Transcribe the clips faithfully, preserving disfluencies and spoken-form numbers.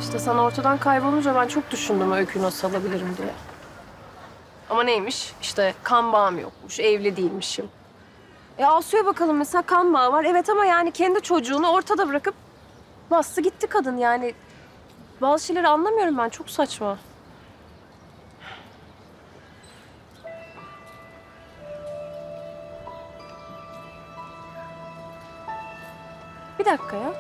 İşte sen ortadan kaybolunca ben çok düşündüm Öykü'yü nasıl alabilirim diye. Ama neymiş? İşte kan bağım yokmuş, evli değilmişim. E Asu'ya bakalım mesela kan bağı var. Evet ama yani kendi çocuğunu ortada bırakıp bastı gitti kadın yani. Bazı şeyleri anlamıyorum ben. Çok saçma. Bir dakika ya.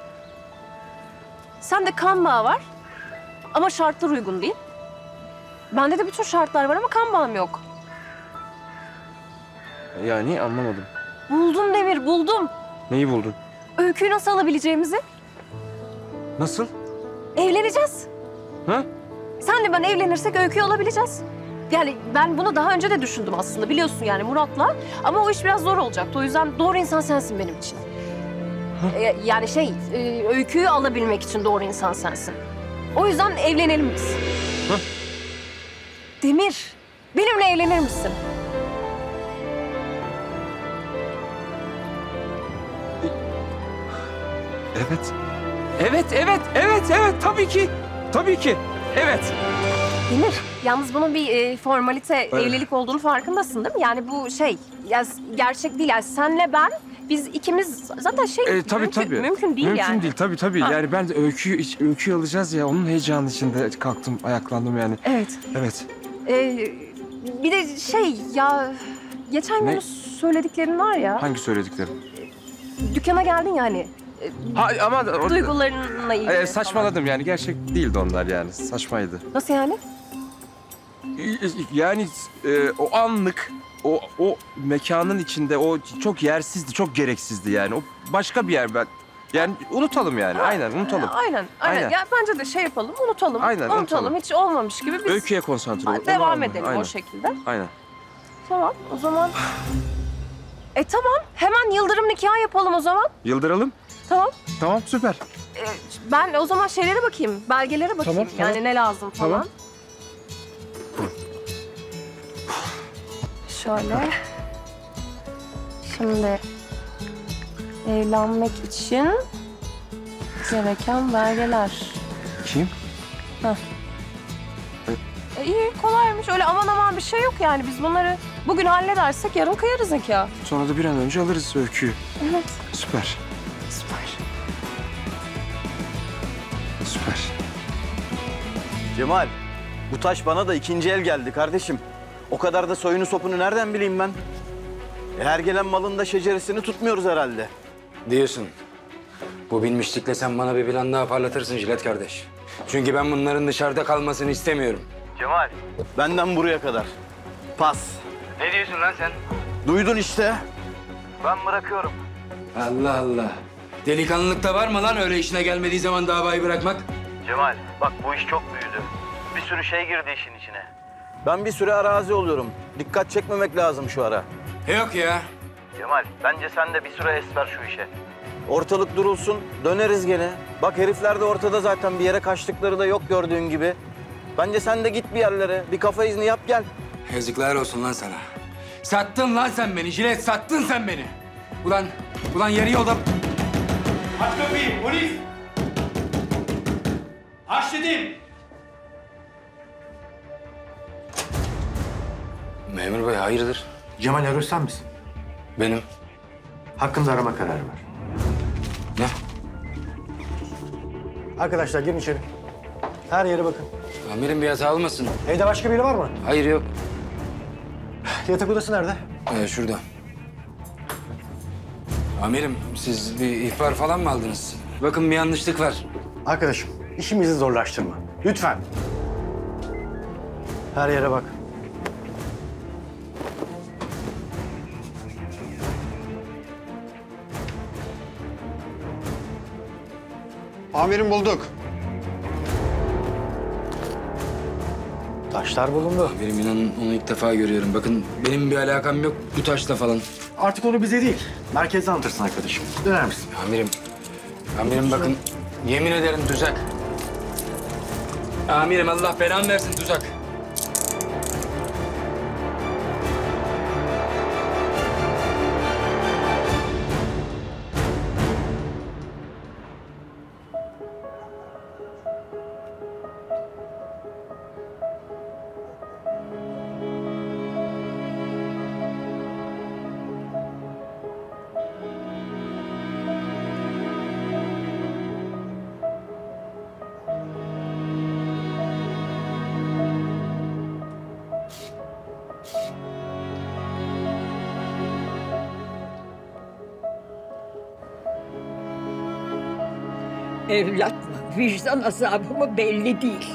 Sende kan bağı var ama şartlar uygun değil. Bende de bütün şartlar var ama kan bağım yok. Yani anlamadım. Buldum Demir, buldum. Neyi buldun? Öyküyü nasıl alabileceğimizi. Nasıl? Evleneceğiz. Ha? Senle ben evlenirsek Öyküyü alabileceğiz. Yani ben bunu daha önce de düşündüm aslında biliyorsun yani Murat'la. Ama o iş biraz zor olacaktı. O yüzden doğru insan sensin benim için. Ee, yani şey, e, Öyküyü alabilmek için doğru insan sensin. O yüzden evlenelim biz. Ha? Demir, benimle evlenir misin? Evet. Evet, evet, evet, evet. Tabii ki. Tabii ki. Evet. Demir, yalnız bunun bir e, formalite, Evet. evlilik olduğunu farkındasın değil mi? Yani bu şey, ya, gerçek değil. Yani senle ben, biz ikimiz zaten şey Ee, tabii mümkün, tabii. mümkün değil mümkün yani. değil tabii tabii. Ha. Yani ben de öyküyü, iç- öyküyü alacağız ya. Onun heyecanı içinde kalktım, ayaklandım yani. Evet. Evet. Ee, bir de şey ya, geçen Ne? gün söylediklerin var ya, Hangi söylediklerim? dükkana geldin ya hani, Ha ama o- duygularınla ilgili Ee, falan. saçmaladım yani. Gerçek değildi onlar yani. Saçmaydı. Nasıl yani? Yani e, o anlık, o o mekanın içinde o çok yersizdi, çok gereksizdi yani. O başka bir yer ben. Yani unutalım yani. Aynen unutalım. Aynen, aynen. Aynen. Ya bence de şey yapalım, unutalım. Aynen, unutalım. unutalım. Hiç olmamış gibi biz Öyküye konsantre olalım. devam edelim Aynen. o şekilde. Aynen. Tamam, o zaman... e tamam, hemen yıldırım nikahı yapalım o zaman. Yıldıralım. Tamam. Tamam süper. Ee, ben o zaman şeylere bakayım, belgelere bakayım. Tamam, tamam. Yani ne lazım falan. Tamam. Şöyle. Şimdi evlenmek için gereken belgeler. Kim? E, iyi, kolaymış. Öyle aman aman bir şey yok yani. Biz bunları bugün halledersek yarın kıyarız nikah. Sonra da bir an önce alırız öyküyü. Evet. Süper. Süper. Süper. Cemal, bu taş bana da ikinci el geldi kardeşim. O kadar da soyunu sopunu nereden bileyim ben? E, her gelen malın da şeceresini tutmuyoruz herhalde. Diyorsun. Bu bilmişlikle sen bana bir plan daha parlatırsın Jilet kardeş. Çünkü ben bunların dışarıda kalmasını istemiyorum. Cemal. Benden buraya kadar. Pas. Ne diyorsun lan sen? Duydun işte. Ben bırakıyorum. Allah Allah. Delikanlılıkta var mı lan öyle işine gelmediği zaman davayı bırakmak? Cemal, bak bu iş çok büyüdü. Bir sürü şey girdi işin içine. Ben bir süre arazi oluyorum. Dikkat çekmemek lazım şu ara. Yok ya. Cemal, bence sen de bir süre es ver şu işe. Ortalık durulsun, döneriz gene. Bak herifler de ortada zaten, bir yere kaçtıkları da yok gördüğün gibi. Bence sen de git bir yerlere, bir kafa izni yap gel. Yazıklar olsun lan sana. Sattın lan sen beni Jilet, sattın sen beni. Ulan, ulan yarı yolda... Aç kapıyı, polis! Aç dedim! Memur bey hayırdır? Cemal Arır sen misin? Benim. Hakkında arama kararı var. Ne? Arkadaşlar girin içeri. Her yere bakın. Amirim bir hata olmasın. Evde başka biri var mı? Hayır yok. Yatak odası nerede? Ee, şurada. Amirim siz bir ihbar falan mı aldınız? Bakın bir yanlışlık var. Arkadaşım, işimizi zorlaştırma. Lütfen. Her yere bak. Amirim bulduk. Taşlar bulundu. Amirim inanın onu ilk defa görüyorum. Bakın benim bir alakam yok bu taşla falan. Artık onu bize değil, merkezde anlatırsın arkadaşım. Döner misin? Amirim, amirim bakın yemin ederim tuzak. Amirim Allah belanı versin tuzak. Evlat mı, vicdan azabı mı belli değil.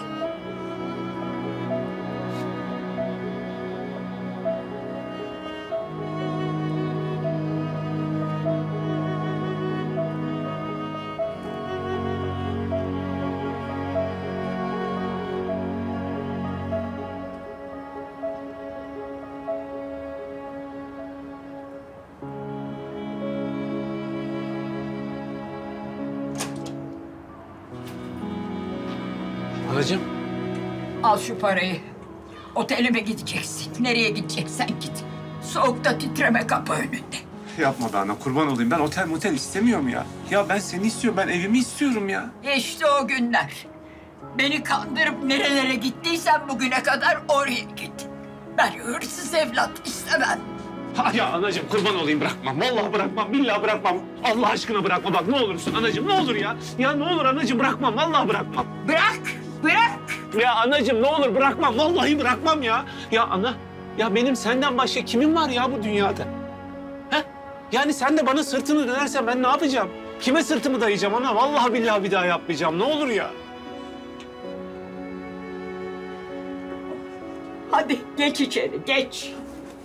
Anacığım. Al şu parayı. Otelime gideceksin. Nereye gideceksen git. Soğukta titreme kapı önünde. Yapma be ana, kurban olayım. Ben otel motel istemiyorum ya. Ya ben seni istiyorum, ben evimi istiyorum ya. İşte o günler. Beni kandırıp nerelere gittiysen bugüne kadar oraya git. Ben hırsız evlat istemem. Ha ya anacığım kurban olayım bırakmam. Vallahi bırakmam, billahi bırakmam. Allah aşkına bırakma bak ne olursun anacığım ne olur ya. Ya ne olur anacığım bırakmam, vallahi bırakmam. Bırak, bırak. Ya anacığım ne olur bırakmam, vallahi bırakmam ya. Ya ana, ya benim senden başka kimim var ya bu dünyada? He? Yani sen de bana sırtını dönersen ben ne yapacağım? Kime sırtımı dayayacağım ana? Vallahi billahi bir daha yapmayacağım. Ne olur ya. Hadi geç içeri, geç.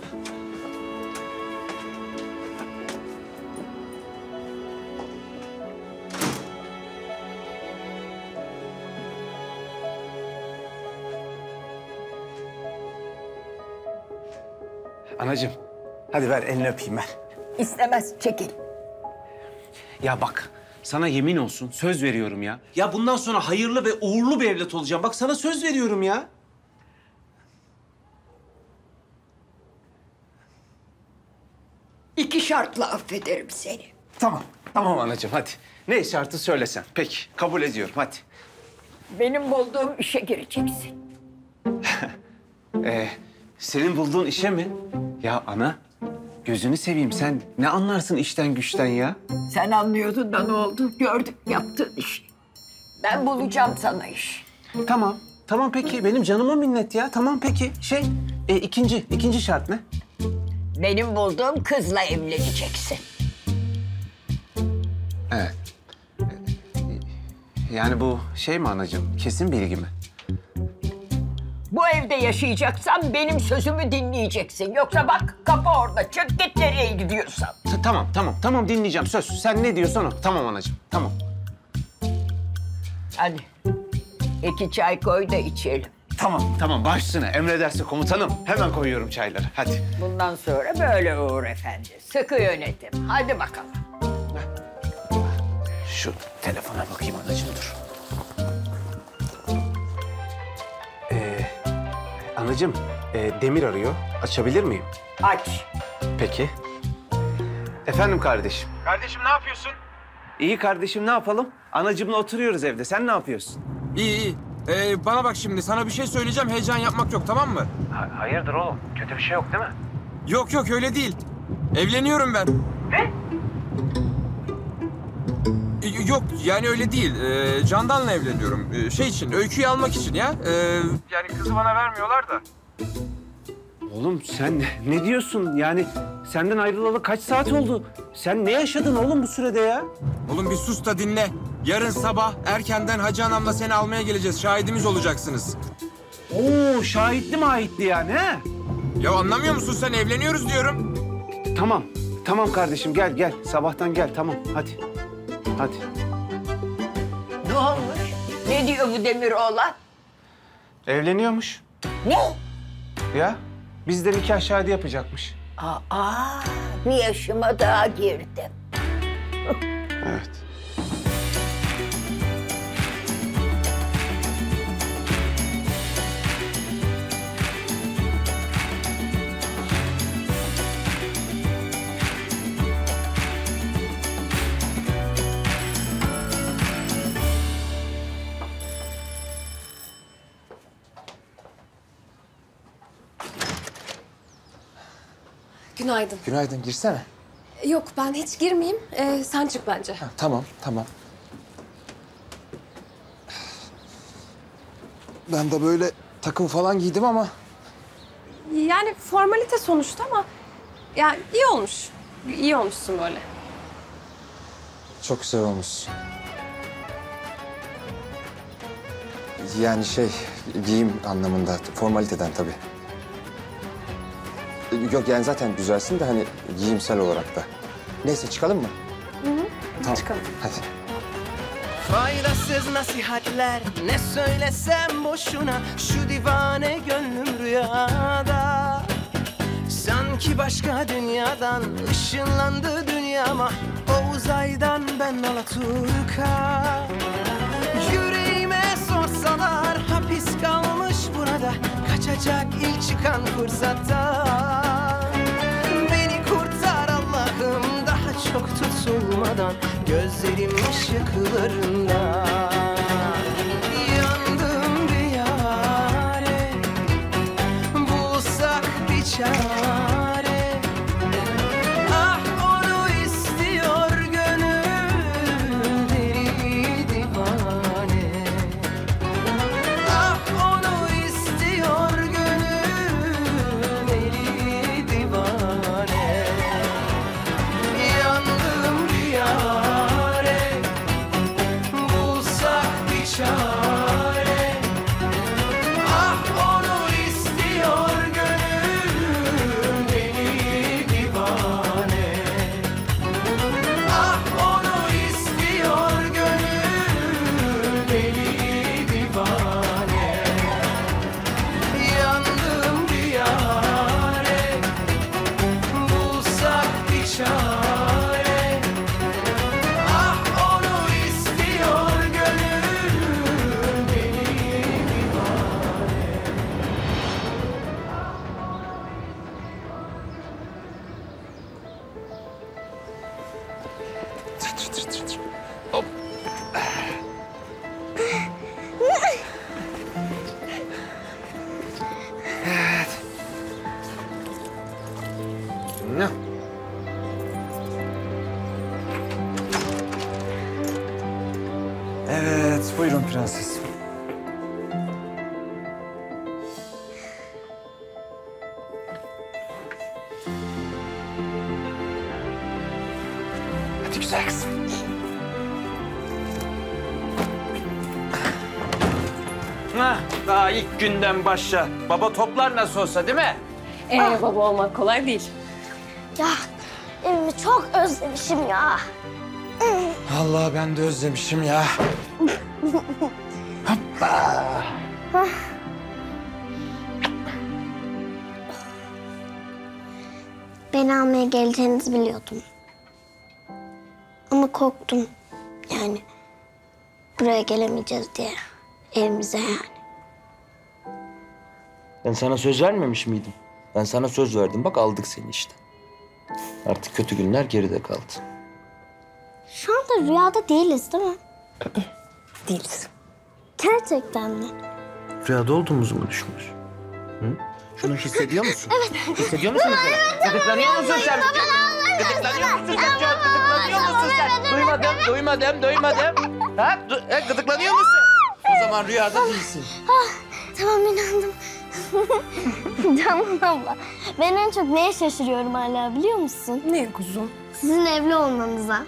Anacığım, hadi ver elini öpeyim ben. İstemez, çekil. Ya bak, sana yemin olsun söz veriyorum ya. Ya bundan sonra hayırlı ve uğurlu bir evlat olacağım. Bak sana söz veriyorum ya. İki şartla affederim seni. Tamam, tamam anacığım hadi. Ne şartı söylesen. Peki, kabul ediyorum hadi. Benim bulduğum işe gireceksin. Ee, senin bulduğun işe mi? Ya ana, gözünü seveyim sen ne anlarsın işten güçten ya? Sen anlıyordun da ne oldu? Gördük yaptığın işi. Ben bulacağım sana iş. Tamam, tamam peki. Benim canıma minnet ya. Tamam peki. Şey, e, ikinci, ikinci şart ne? Benim bulduğum kızla evleneceksin. Evet. Yani bu şey mi anacığım? Kesin bilgi mi? Bu evde yaşayacaksan benim sözümü dinleyeceksin. Yoksa bak kapı orada. Çık git nereye gidiyorsan. Ta- tamam, tamam, tamam dinleyeceğim. Söz. Sen ne diyorsan o. Tamam anacığım, tamam. Hadi iki çay koy da içelim. Tamam, tamam. Baş üstüne. Emrederse komutanım. Hemen koyuyorum çayları. Hadi. Bundan sonra böyle Uğur Efendi. Sıkı yönetim. Hadi bakalım. Şu telefona bakayım anacığım dur. Ee, anacığım, e, Demir arıyor. Açabilir miyim? Aç. Peki. Efendim kardeşim. Kardeşim ne yapıyorsun? İyi kardeşim ne yapalım? Anacığımla oturuyoruz evde. Sen ne yapıyorsun? İyi iyi. Ee, bana bak şimdi sana bir şey söyleyeceğim. Heyecan yapmak yok tamam mı? hayırdır oğlum? Kötü bir şey yok değil mi? Yok yok öyle değil. Evleniyorum ben. Ne? Yok yani öyle değil. Ee, Candan'la evleniyorum. Ee, şey için, Öykü'yü almak için ya. Ee, yani kızı bana vermiyorlar da. Oğlum sen ne diyorsun? Yani senden ayrılalı kaç saat oldu? Sen ne yaşadın oğlum bu sürede ya? Oğlum bir sus da dinle. Yarın sabah erkenden Hacı Hanım'la seni almaya geleceğiz. Şahidimiz olacaksınız. Oo şahitli mahitli yani he? Ya anlamıyor musun sen? Evleniyoruz diyorum. Tamam. Tamam kardeşim gel gel. Sabahtan gel tamam hadi. Hadi. Ne olmuş? Ne diyor bu Demir oğlan? Evleniyormuş. Ne? Ya bizden nikah şahidi yapacakmış. Aa, bir yaşıma daha girdim. Evet. Günaydın. Günaydın, girsene. Yok ben hiç girmeyeyim. Ee, sen çık bence. Ha, tamam, tamam. Ben de böyle takım falan giydim ama... Yani formalite sonuçta ama... Yani iyi olmuş. İyi olmuşsun böyle. Çok güzel olmuş. Yani şey, giyim anlamında, formaliteden tabii. Yok yani zaten güzelsin de hani giyimsel olarak da. Neyse çıkalım mı? Hı hı. Tamam. Çıkalım. Hadi. Faydasız nasihatler ne söylesem boşuna. Şu divane gönlüm rüyada. Sanki başka dünyadan ışınlandı dünyama. O uzaydan ben Alaturka. Yüreğime sorsalar hapis kalmış burada. Kaçacak ilk çıkan fırsatta. Beni kurtar Allah'ım daha çok tutulmadan. Gözlerim ışıklarında. Yandım bir yâre. Bulsak bir çare. Ah onu istiyor gönül deli divane. Ah onu istiyor gönül deli divane. Yandım bir yâre. Bulsak bir çare. Ah onu istiyor gönül deli divane. Ah onu istiyor gönül deli divane. Yandım bir yâre. Bulsak bir çare. Ah onu istiyor gönül deli divane. Hop. Evet. Ne? Evet, buyurun prenses. Hadi güzel kızım. Hah, daha ilk günden başla. Baba toplar nasıl olsa değil mi? Ee, baba olmak kolay değil. Ya evimi çok özlemişim ya. Allah ben de özlemişim ya. Beni almaya geleceğinizi biliyordum. Ama korktum. Yani buraya gelemeyeceğiz diye. Evimize yani. Ben sana söz vermemiş miydim? Ben sana söz verdim. Bak aldık seni işte. Artık kötü günler geride kaldı. Şu anda rüyada değiliz değil mi? Değiliz. Gerçekten mi? Rüyada olduğumuzu mu düşünüyorsun? Hı? Şunu hissediyor musun? Evet. Hissediyor musun? Evet. Gıdıklanıyor musun sen? Gıdıklanıyor musun sen? Çok gıdıklanıyor musun sen? Duymadım, duymadım, duymadım. Ha? Du e, gıdıklanıyor musun? O zaman rüyada değilsin. Tamam inandım. Canan abla, ben en çok neye şaşırıyorum hala biliyor musun? Ne kuzum? Sizin evli olmanıza.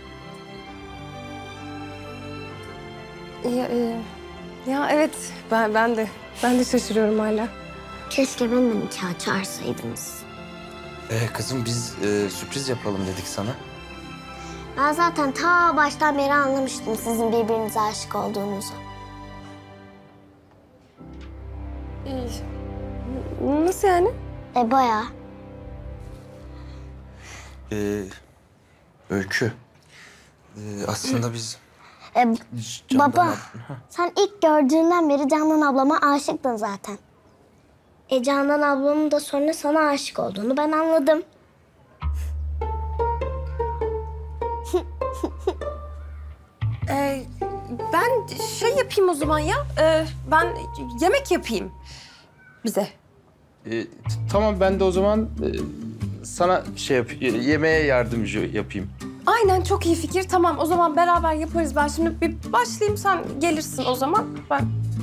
Ya, e, ya evet, ben ben de ben de şaşırıyorum hala. Keşke beni de nikaha çağırsaydınız. Ee, kızım biz e, sürpriz yapalım dedik sana. Ben zaten ta baştan beri anlamıştım sizin birbirinize aşık olduğunuzu. Nasıl yani? E bayağı. Ee, Öykü. Ee, aslında biz... E, Candan baba, ab- sen ilk gördüğünden beri Canan ablama aşıktın zaten. E Canan ablamın da sonra sana aşık olduğunu ben anladım. Ee, ben şey yapayım o zaman ya. Ee, ben yemek yapayım bize. Ee, t- tamam ben de o zaman e, sana şey yap, e, yemeğe yardımcı yapayım. Aynen çok iyi fikir. Tamam o zaman beraber yaparız. Ben şimdi bir başlayayım sen gelirsin o zaman. Ben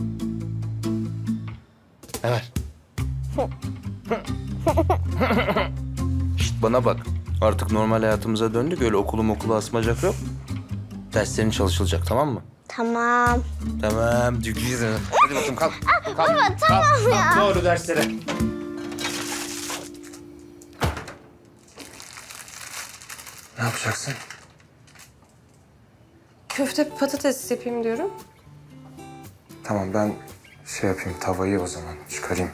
Evet. Şişt bana bak. Artık normal hayatımıza döndük. Öyle okulum okulu asmacak yok. Derslerin çalışılacak tamam mı? Tamam. Tamam, güzel. Hadi bakalım kalk. kalk. Baba tamam kalk, ya. Kalk, doğru derslere. Ne yapacaksın? Köfte patates yapayım diyorum. Tamam, ben şey yapayım, tavayı o zaman çıkarayım.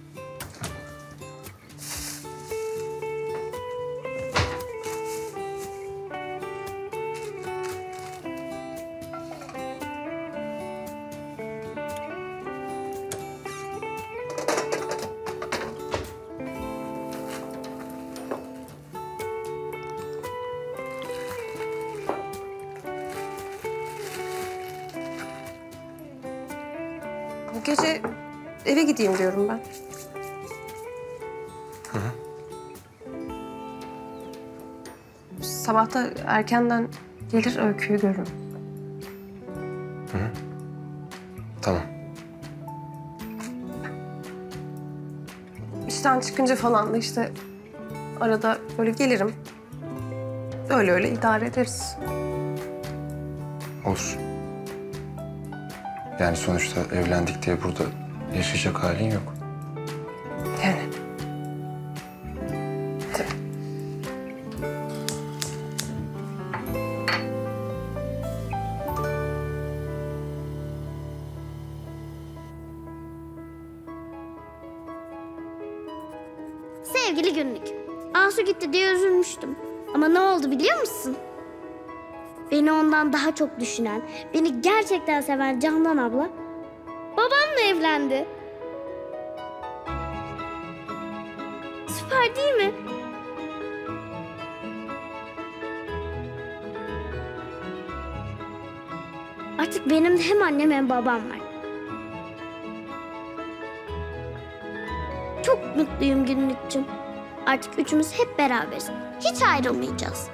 Bu gece eve gideyim diyorum ben. Hı hı. Sabah da erkenden gelir Öykü'yü görürüm. Hı hı. Tamam. İşten çıkınca falan da işte arada böyle gelirim. Öyle öyle idare ederiz. Olur. Yani sonuçta evlendik diye burada yaşayacak halin yok. Yani. Sevgili günlük. Asu gitti diye üzülmüştüm. Ama ne oldu biliyor musun? Beni ondan daha çok düşünen, beni gerçekten seven Candan abla babamla evlendi. Süper değil mi? Artık benim de hem annem hem babam var. Çok mutluyum Günlükçüm. Artık üçümüz hep beraberiz. Hiç ayrılmayacağız.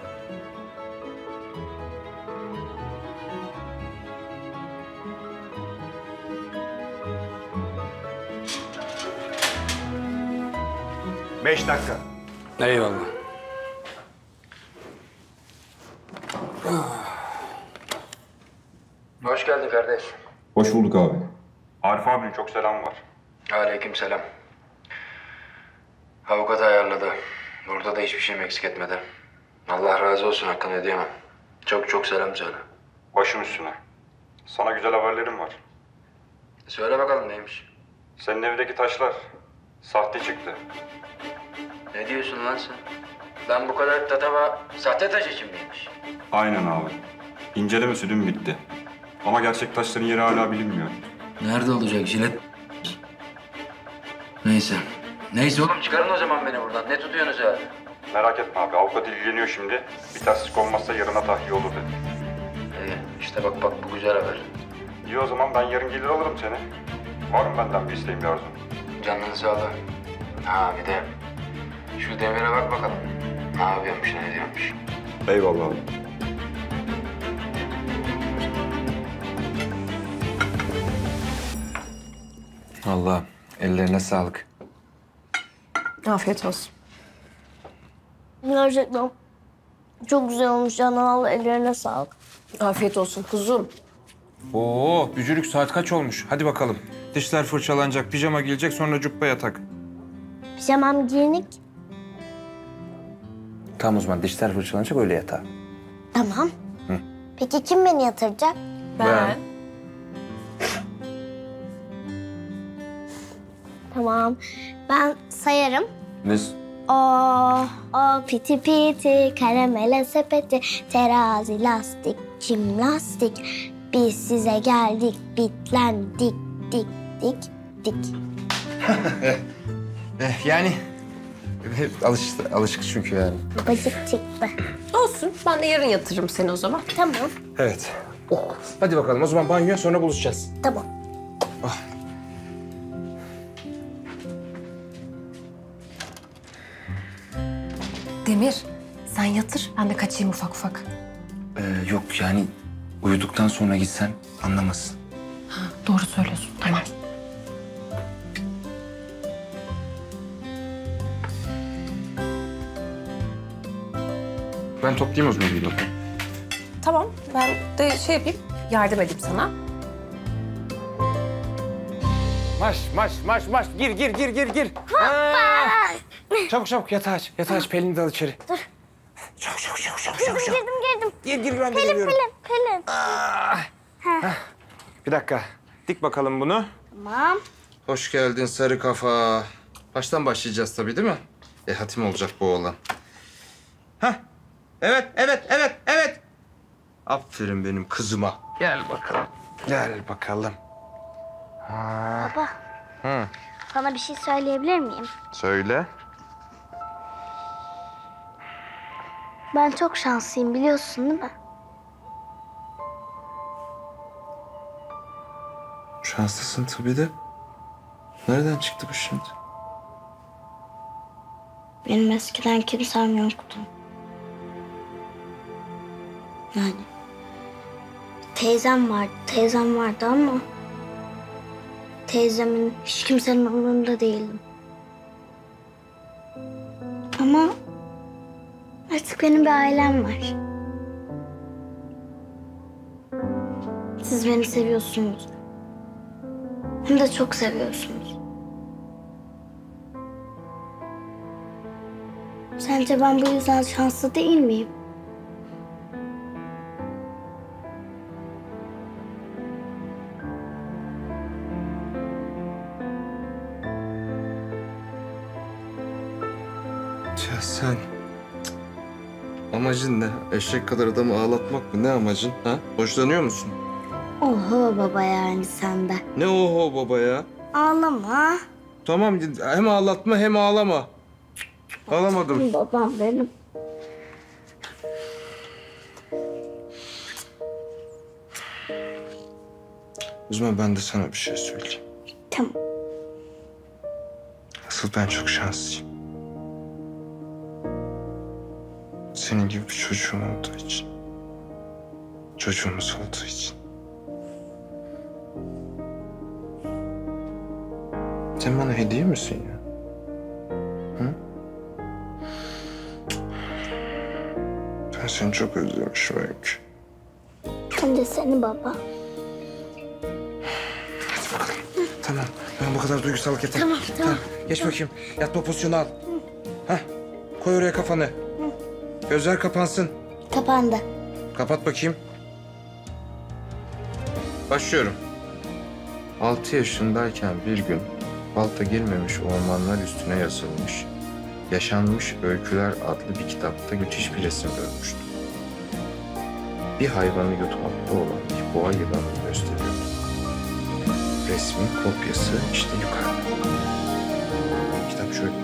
Beş dakika. Eyvallah. Hoş geldin kardeş. Hoş bulduk abi. Arif abinin çok selam var. Aleykümselam. Avukat ayarladı. Burada da hiçbir şeyim eksik etmedi. Allah razı olsun, hakkını ödeyemem. Çok çok selam söyle. Başım üstüne. Sana güzel haberlerim var. Söyle bakalım neymiş? Senin evdeki taşlar sahte çıktı. Ne diyorsun lan sen? Ben bu kadar tatava sahte taş için miymiş? Aynen abi. İncelemesi dün bitti. Ama gerçek taşların yeri hala bilinmiyor. Nerede olacak jilet? Neyse. Neyse oğlum, çıkarın o zaman beni buradan. Ne tutuyorsunuz ya? Merak etme abi, avukat ilgileniyor şimdi. Bir terslik olmazsa yarına tahliye olur dedi. İyi, işte bak bak, bu güzel haber. İyi o zaman, ben yarın gelir alırım seni. Var mı benden bir isteğin, bir arzun? Canını sağlığı. Ha bir de şu Demir'e bak bakalım. Ne yapıyormuş, ne ediyormuş. Eyvallah abi. Allah, ellerine sağlık. Afiyet olsun. Gerçekten çok güzel olmuş Candan abla. Ellerine sağlık. Afiyet olsun kuzum. Oo, bücürük saat kaç olmuş? Hadi bakalım. Dişler fırçalanacak, pijama giyilecek, sonra cübbe yatak. Pijamam giyinik. Tamam o zaman dişler fırçalanacak, öyle yatağa. Tamam. Hı. Peki kim beni yatıracak? Ben. Tamam. Ben sayarım. Ne? O, o piti piti, karamele sepeti, terazi lastik, çim lastik. Biz size geldik, bitlendik, dik, dik, dik. Eh, yani hep alıştı, alışık çünkü yani. Bacık çıktı. Olsun. Ben de yarın yatırırım seni o zaman. Tamam, Evet. Oh. Hadi bakalım o zaman banyoya, sonra buluşacağız. tamam. Demir, sen yatır. Ben de kaçayım ufak ufak. Ee, yok yani uyuduktan sonra gitsen anlamazsın. Ha, doğru söylüyorsun. Tamam. Ben toplayayım o zaman bir bakayım. Tamam. Ben de şey yapayım. yardım edeyim sana. Maş, maş, maş, maş. Gir, gir, gir, gir, gir. Aa! Çabuk, çabuk. Yatağı aç. Yatağı aç. Pelin'i de al içeri. Dur. Çabuk, çabuk, çabuk, çabuk, çabuk. Girdim, girdim. Gir, gir. Ben de Pelin, geliyorum. Pelin, Pelin. Heh. Bir dakika. Dik bakalım bunu. Tamam. Hoş geldin sarı kafa. Baştan başlayacağız tabii değil mi? E hatim olacak bu oğlan. Hah. Evet, evet, evet, evet. Aferin benim kızıma. Gel bakalım. Gel bakalım. Ha. Baba. Hı. Sana bir şey söyleyebilir miyim? Söyle. Ben çok şanslıyım biliyorsun değil mi? Şanslısın tabii de. Nereden çıktı bu şimdi? Benim eskiden kimsem yoktu. Yani teyzem vardı, teyzem vardı ama teyzemin hiç kimsenin umurunda değildim. Ama artık benim bir ailem var. Siz beni seviyorsunuz. Hem de çok seviyorsunuz. Sence ben bu yüzden şanslı değil miyim? Ya sen... Amacın ne? Eşek kadar adamı ağlatmak mı? Ne amacın? Ha? Hoşlanıyor musun? Oho baba yani sende. Ne oho baba ya? Ağlama. Tamam hem ağlatma hem ağlama. Ağlamadım. Babam benim. O zaman ben de sana bir şey söyleyeyim. Tamam. Asıl ben çok şanslıyım. Senin gibi bir çocuğum olduğu için. Çocuğumuz olduğu için. Sen bana hediye misin ya? Hı? Ben seni çok özlemişim Öykü. Ben de seni baba. Hadi bakalım. Tamam. Ben bu kadar duygusallık yeter. Tamam, tamam. Geç bakayım. Yatma pozisyonu al. Hah. Koy oraya kafanı. Gözler kapansın. Kapandı. Kapat bakayım. Başlıyorum. Altı yaşındayken bir gün balta girmemiş ormanlar üstüne yazılmış, Yaşanmış Öyküler adlı bir kitapta müthiş bir resim görmüştüm. Bir hayvanı yutmakta olan bir boğa yılanını gösteriyordu. Resmin kopyası işte yukarıda. Kitap şöyle.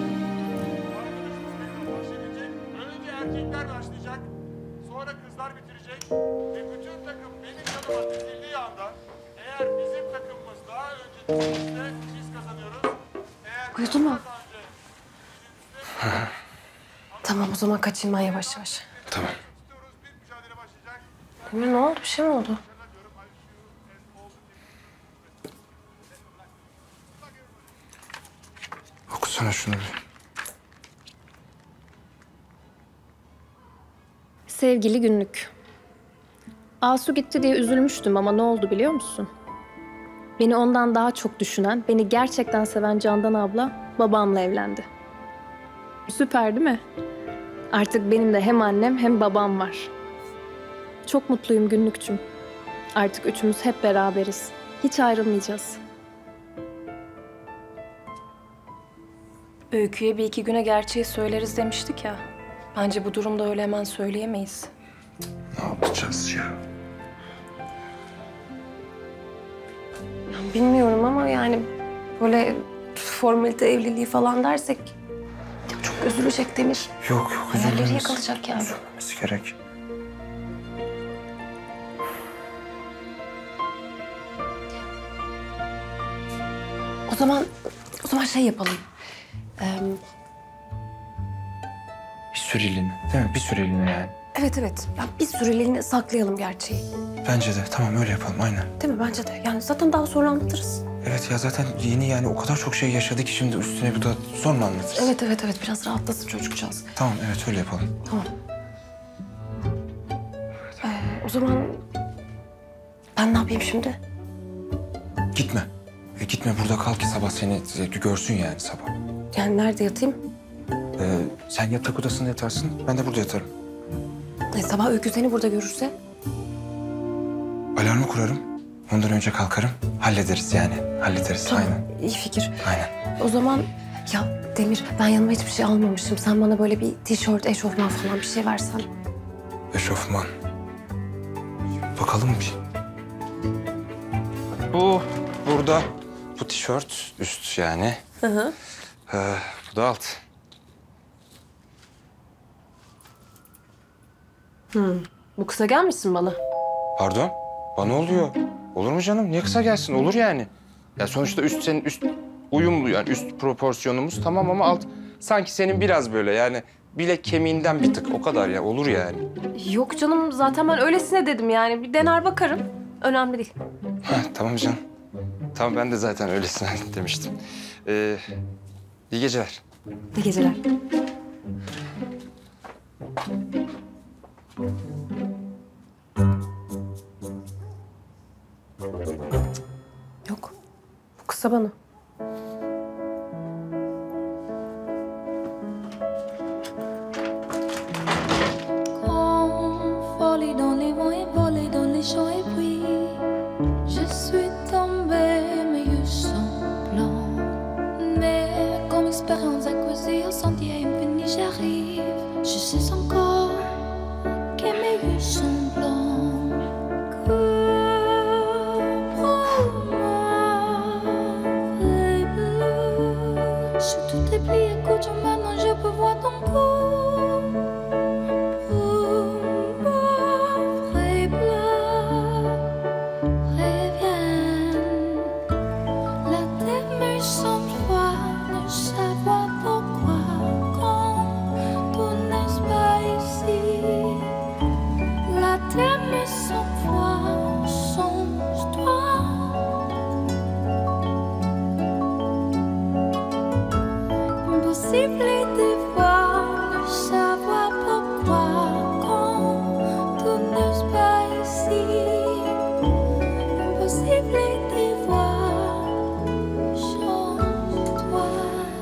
Önce erkekler başlayacak, sonra kızlar bitirecek ve bütün takım benim yanıma dizildiği anda eğer bizim takımımız daha önce dizilirse biz kazanıyoruz. Eğer Uyudu mu? Tamam o zaman kaçayım ben yavaş yavaş. Tamam. Emir ne oldu? Bir şey mi oldu? Okusana şunu bir. Sevgili günlük. Asu gitti diye üzülmüştüm ama ne oldu biliyor musun? Beni ondan daha çok düşünen, beni gerçekten seven Candan abla babamla evlendi. Süper değil mi? Artık benim de hem annem hem babam var. Çok mutluyum günlükçüm. Artık üçümüz hep beraberiz. Hiç ayrılmayacağız. Öykü'ye bir iki güne gerçeği söyleriz demiştik ya. Bence bu durumda öyle hemen söyleyemeyiz. Ne yapacağız ya? Ya bilmiyorum ama yani böyle formalite evliliği falan dersek çok üzülecek Demir. Yok yok. Hayalleri üzülmemiz- yakalayacak yani. Üzülmemiz gerek. O zaman o zaman şey yapalım. Ee, Bir süreliğine. Değil mi? Bir süreliğine yani. evet evet. Ya bir süreliğine saklayalım gerçeği. Bence de. Tamam öyle yapalım aynen. Değil mi? Bence de. Yani zaten daha sonra anlatırız. Evet ya zaten yeni yani o kadar çok şey yaşadı ki şimdi üstüne bir daha sonra anlatırız. Evet evet evet. Biraz rahatlasın çocukcağız. Tamam evet öyle yapalım. Tamam. Ee, o zaman ben Ben ne yapayım şimdi? Gitme. E, gitme burada kal ki sabah seni e, görsün yani sabah. Yani nerede yatayım? Ee, sen yatak odasında yatarsın, ben de burada yatarım. E, sabah Öykü seni burada görürse? Alarmı kurarım. Ondan önce kalkarım. Hallederiz yani. Hallederiz. Tamam, Aynen. iyi fikir. Aynen. O zaman ya Demir, ben yanıma hiçbir şey almamışım. Sen bana böyle bir tişört, eşofman falan bir şey versen. Eşofman. Bakalım bir. Bu burada. Bu tişört üst yani. Hı hı. Ee, bu da alt. Hı. Bu kısa gelmişsin bana. Pardon? Bana oluyor. Olur mu canım? Niye kısa gelsin? Olur yani. Ya sonuçta üst senin üst uyumlu yani üst proporsiyonumuz tamam ama alt sanki senin biraz böyle yani bilek kemiğinden bir tık o kadar ya olur yani. Yok canım, zaten ben öylesine dedim yani. Bir dener bakarım. Önemli değil. Ha, tamam canım. Tamam ben de zaten öylesine demiştim. Ee, iyi geceler. İyi geceler. Yok. Bu kısa bana. Voler dans les vents et voler dans les champs et puis je suis tombée, mes yeux sont blancs. Mais comme expérience acquise au sentier infini, j'arrive. Je sais encore que mes yeux sont blancs. Que pour moi, vrai bleu. Je tout est plié, écoute, maintenant je peux voir ton cou. Impossible de voir, de savoir pourquoi quand tout n'est pas ici. Impossible de voir, change-toi.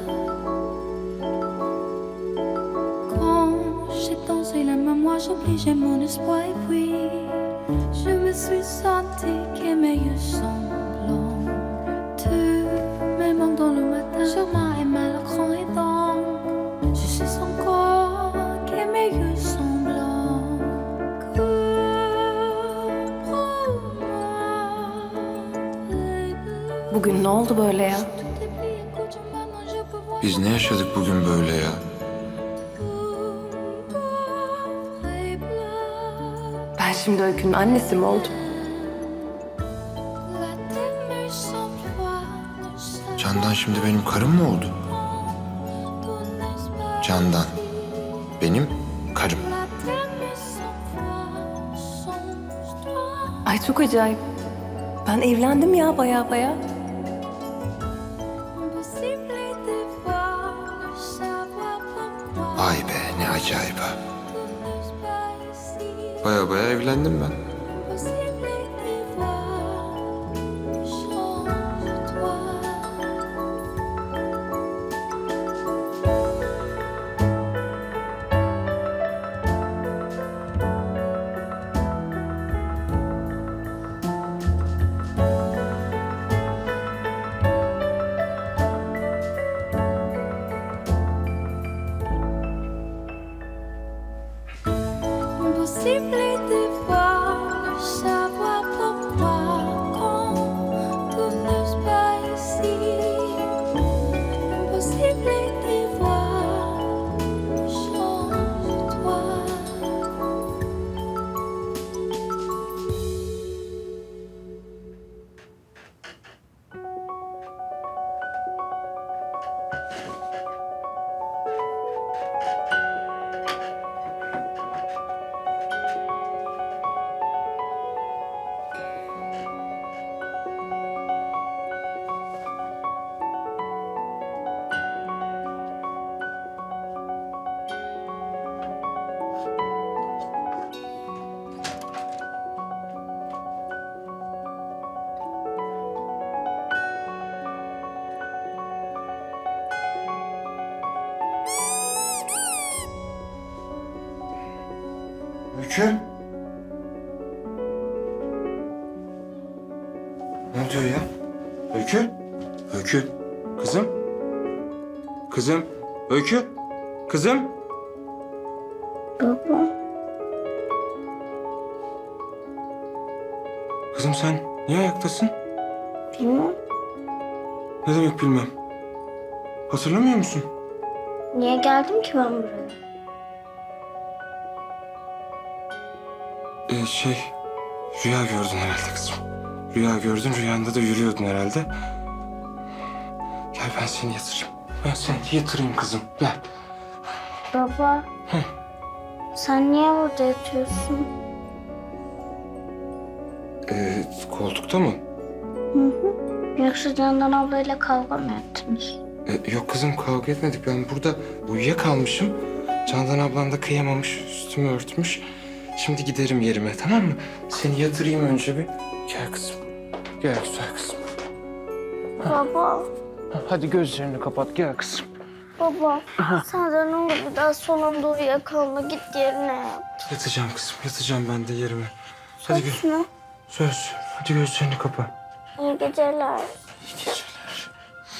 Quand j'ai dansé la mémoire, j'obligeais mon espoir et puis je me suis sentie que mes yeux sont blancs. Tu me manques dans le matin, sûrement et mal au cran et donc je sais encore que mes yeux sont blancs. Que pour moi, Bugün ne oldu böyle ya? Biz ne yaşadık bugün böyle ya? Ben şimdi Öykü'nün annesi mi oldum? Candan şimdi benim karım mı oldu? Candan benim karım. Ay çok acayip. Ben evlendim ya baya baya. Ay be ne acayip ha. Baya baya evlendim ben. Impossible de voir, Öykü? Ne oluyor ya? Öykü? Öykü. Kızım? Kızım? Öykü? Kızım? Baba. Kızım sen niye ayaktasın? Bilmem. Ne demek bilmem. Hatırlamıyor musun? Niye geldim ki ben buraya? Ee, şey, rüya gördün herhalde kızım. Rüya gördün, rüyanda da yürüyordun herhalde. Gel ben seni yatırayım. Ben seni yatırayım kızım, gel. Baba. Hı. Sen niye burada yatıyorsun? Ee, koltukta mı? Hı hı. Yoksa Candan ablayla kavga mı ettiniz? Ee, yok kızım, kavga etmedik. Ben burada uyuyakalmışım. Candan ablan da kıyamamış, üstümü örtmüş. Şimdi giderim yerime, tamam mı? Seni yatırayım önce bir. Gel kızım. Gel güzel kızım. Baba. Hadi gözlerini kapat, gel kızım. Baba. Sen de ne olur bir daha salonda uyuyakalma. Git yerine yat. Yatacağım kızım, yatacağım ben de yerime. Hadi Söz gö- mü? Söz. Hadi gözlerini kapa. İyi geceler. İyi geceler.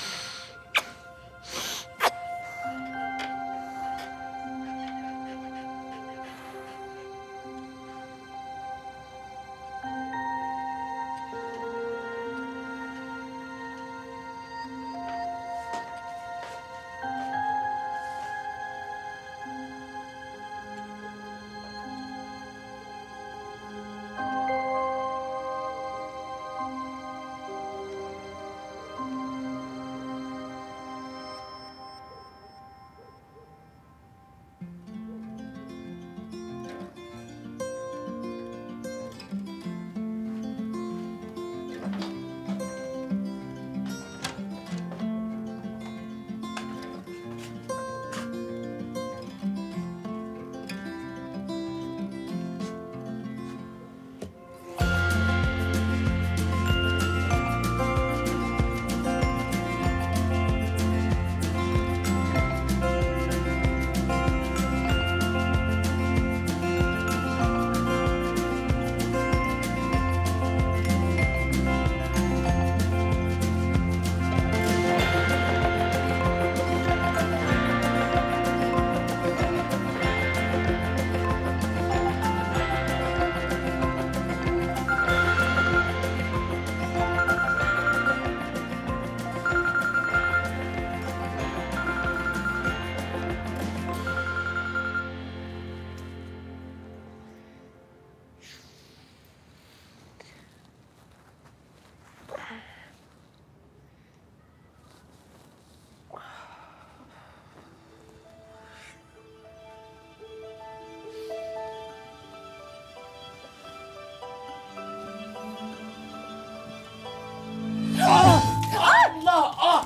Allah! Ah!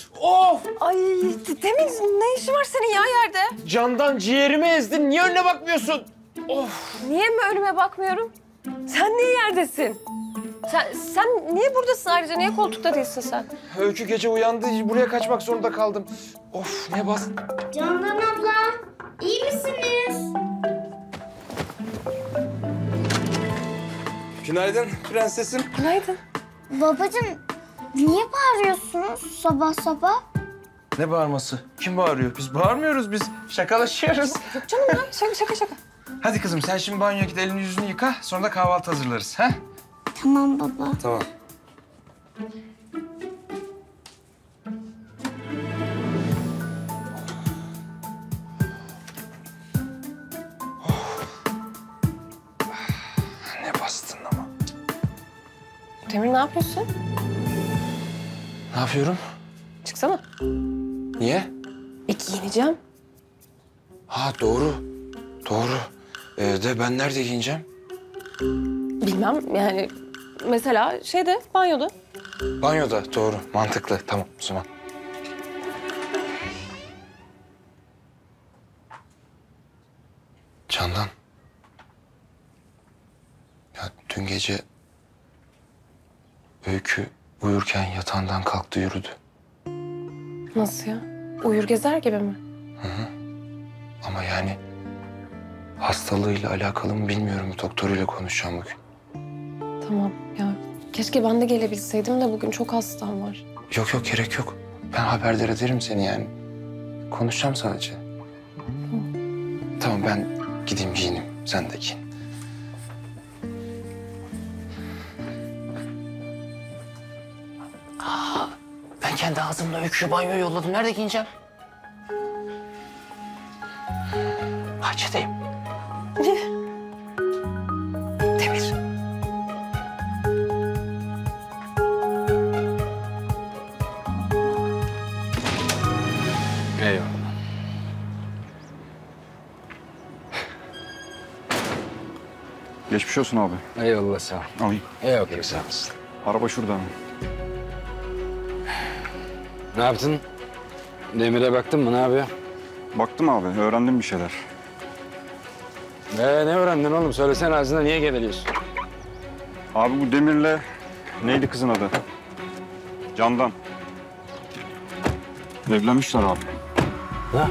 Of! Ay Demir ne işin var senin ya yerde? Candan ciğerimi ezdin. Niye önüne bakmıyorsun? Of! Niye mi önüme bakmıyorum? Sen niye yerdesin? Sen, sen niye buradasın ayrıca? Niye koltukta değilsin sen? Öykü gece uyandı. Buraya kaçmak zorunda kaldım. Of ne bas... Candan abla. iyi misiniz? Günaydın prensesim. Günaydın. Babacığım niye bağırıyorsunuz sabah sabah? Ne bağırması? Kim bağırıyor? Biz bağırmıyoruz. Biz şakalaşıyoruz. Yok canım ya şaka şaka şaka. Hadi kızım sen şimdi banyoya git elini yüzünü yıka. Sonra da kahvaltı hazırlarız. Ha? Tamam baba. Tamam. Ne bastın ama. Demir ne yapıyorsun? Ne yapıyorum? Çıksana. Niye? E giyineceğim. Ha doğru. Doğru. Ee, de ben nerede giyineceğim? Bilmem yani mesela şeyde banyoda. Banyoda. Doğru. Mantıklı. Tamam o zaman. Candan. Ya dün gece Öykü uyurken yatağından kalktı yürüdü. Nasıl ya? Uyur gezer gibi mi? Ama yani Hastalığıyla alakalı mı bilmiyorum. Doktoruyla konuşacağım bugün. Tamam ya. Keşke ben de gelebilseydim de bugün çok hastam var. Yok yok gerek yok. Ben haberdar ederim seni yani. Konuşacağım sadece. Tamam. Tamam ben gideyim giyineyim. Sen de giyin. Aa, ben kendi ağzımla Öykü'yü banyoya yolladım. Nerede giyineceğim? Bahçedeyim. Demir. Eyvallah. Geçmiş olsun abi. Eyvallah sağ ol. Alayım. Eyvallah sağ olasın. Araba şurada mı? Ne yaptın? Demir'e baktın mı? Ne yapıyor? Baktım abi. Öğrendim bir şeyler. Ee, ne öğrendin oğlum? Söylesene ağzına niye geveliyorsun? Abi bu Demir'le neydi kızın adı? Candan. Evlenmişler abi. Ne?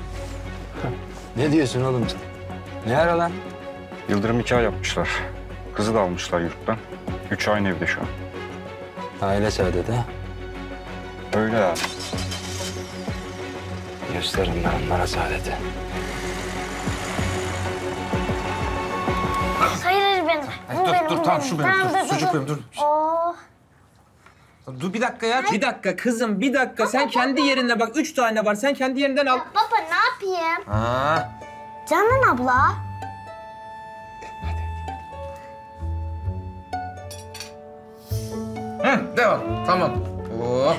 Ne diyorsun oğlum sen? Ne ara lan? Yıldırım nikah yapmışlar. Kızı da almışlar yurttan. Üç aynı evde şu an. Aile saadeti ha? Öyle abi. Gösterin ben onlara saadeti. Hayır hayır benim. Bu dur, benim, dur, bu tamam, benim. şu benim. Tamam, Dur, dur, sucuk dur. benim, dur. Oo. Dur bir dakika ya. Bir dakika kızım bir dakika. Sen kendi yerine bak. Üç tane var. Sen kendi yerinden al. Baba ne yapayım? Ha. Canan abla. Hı, devam. Tamam. Oo.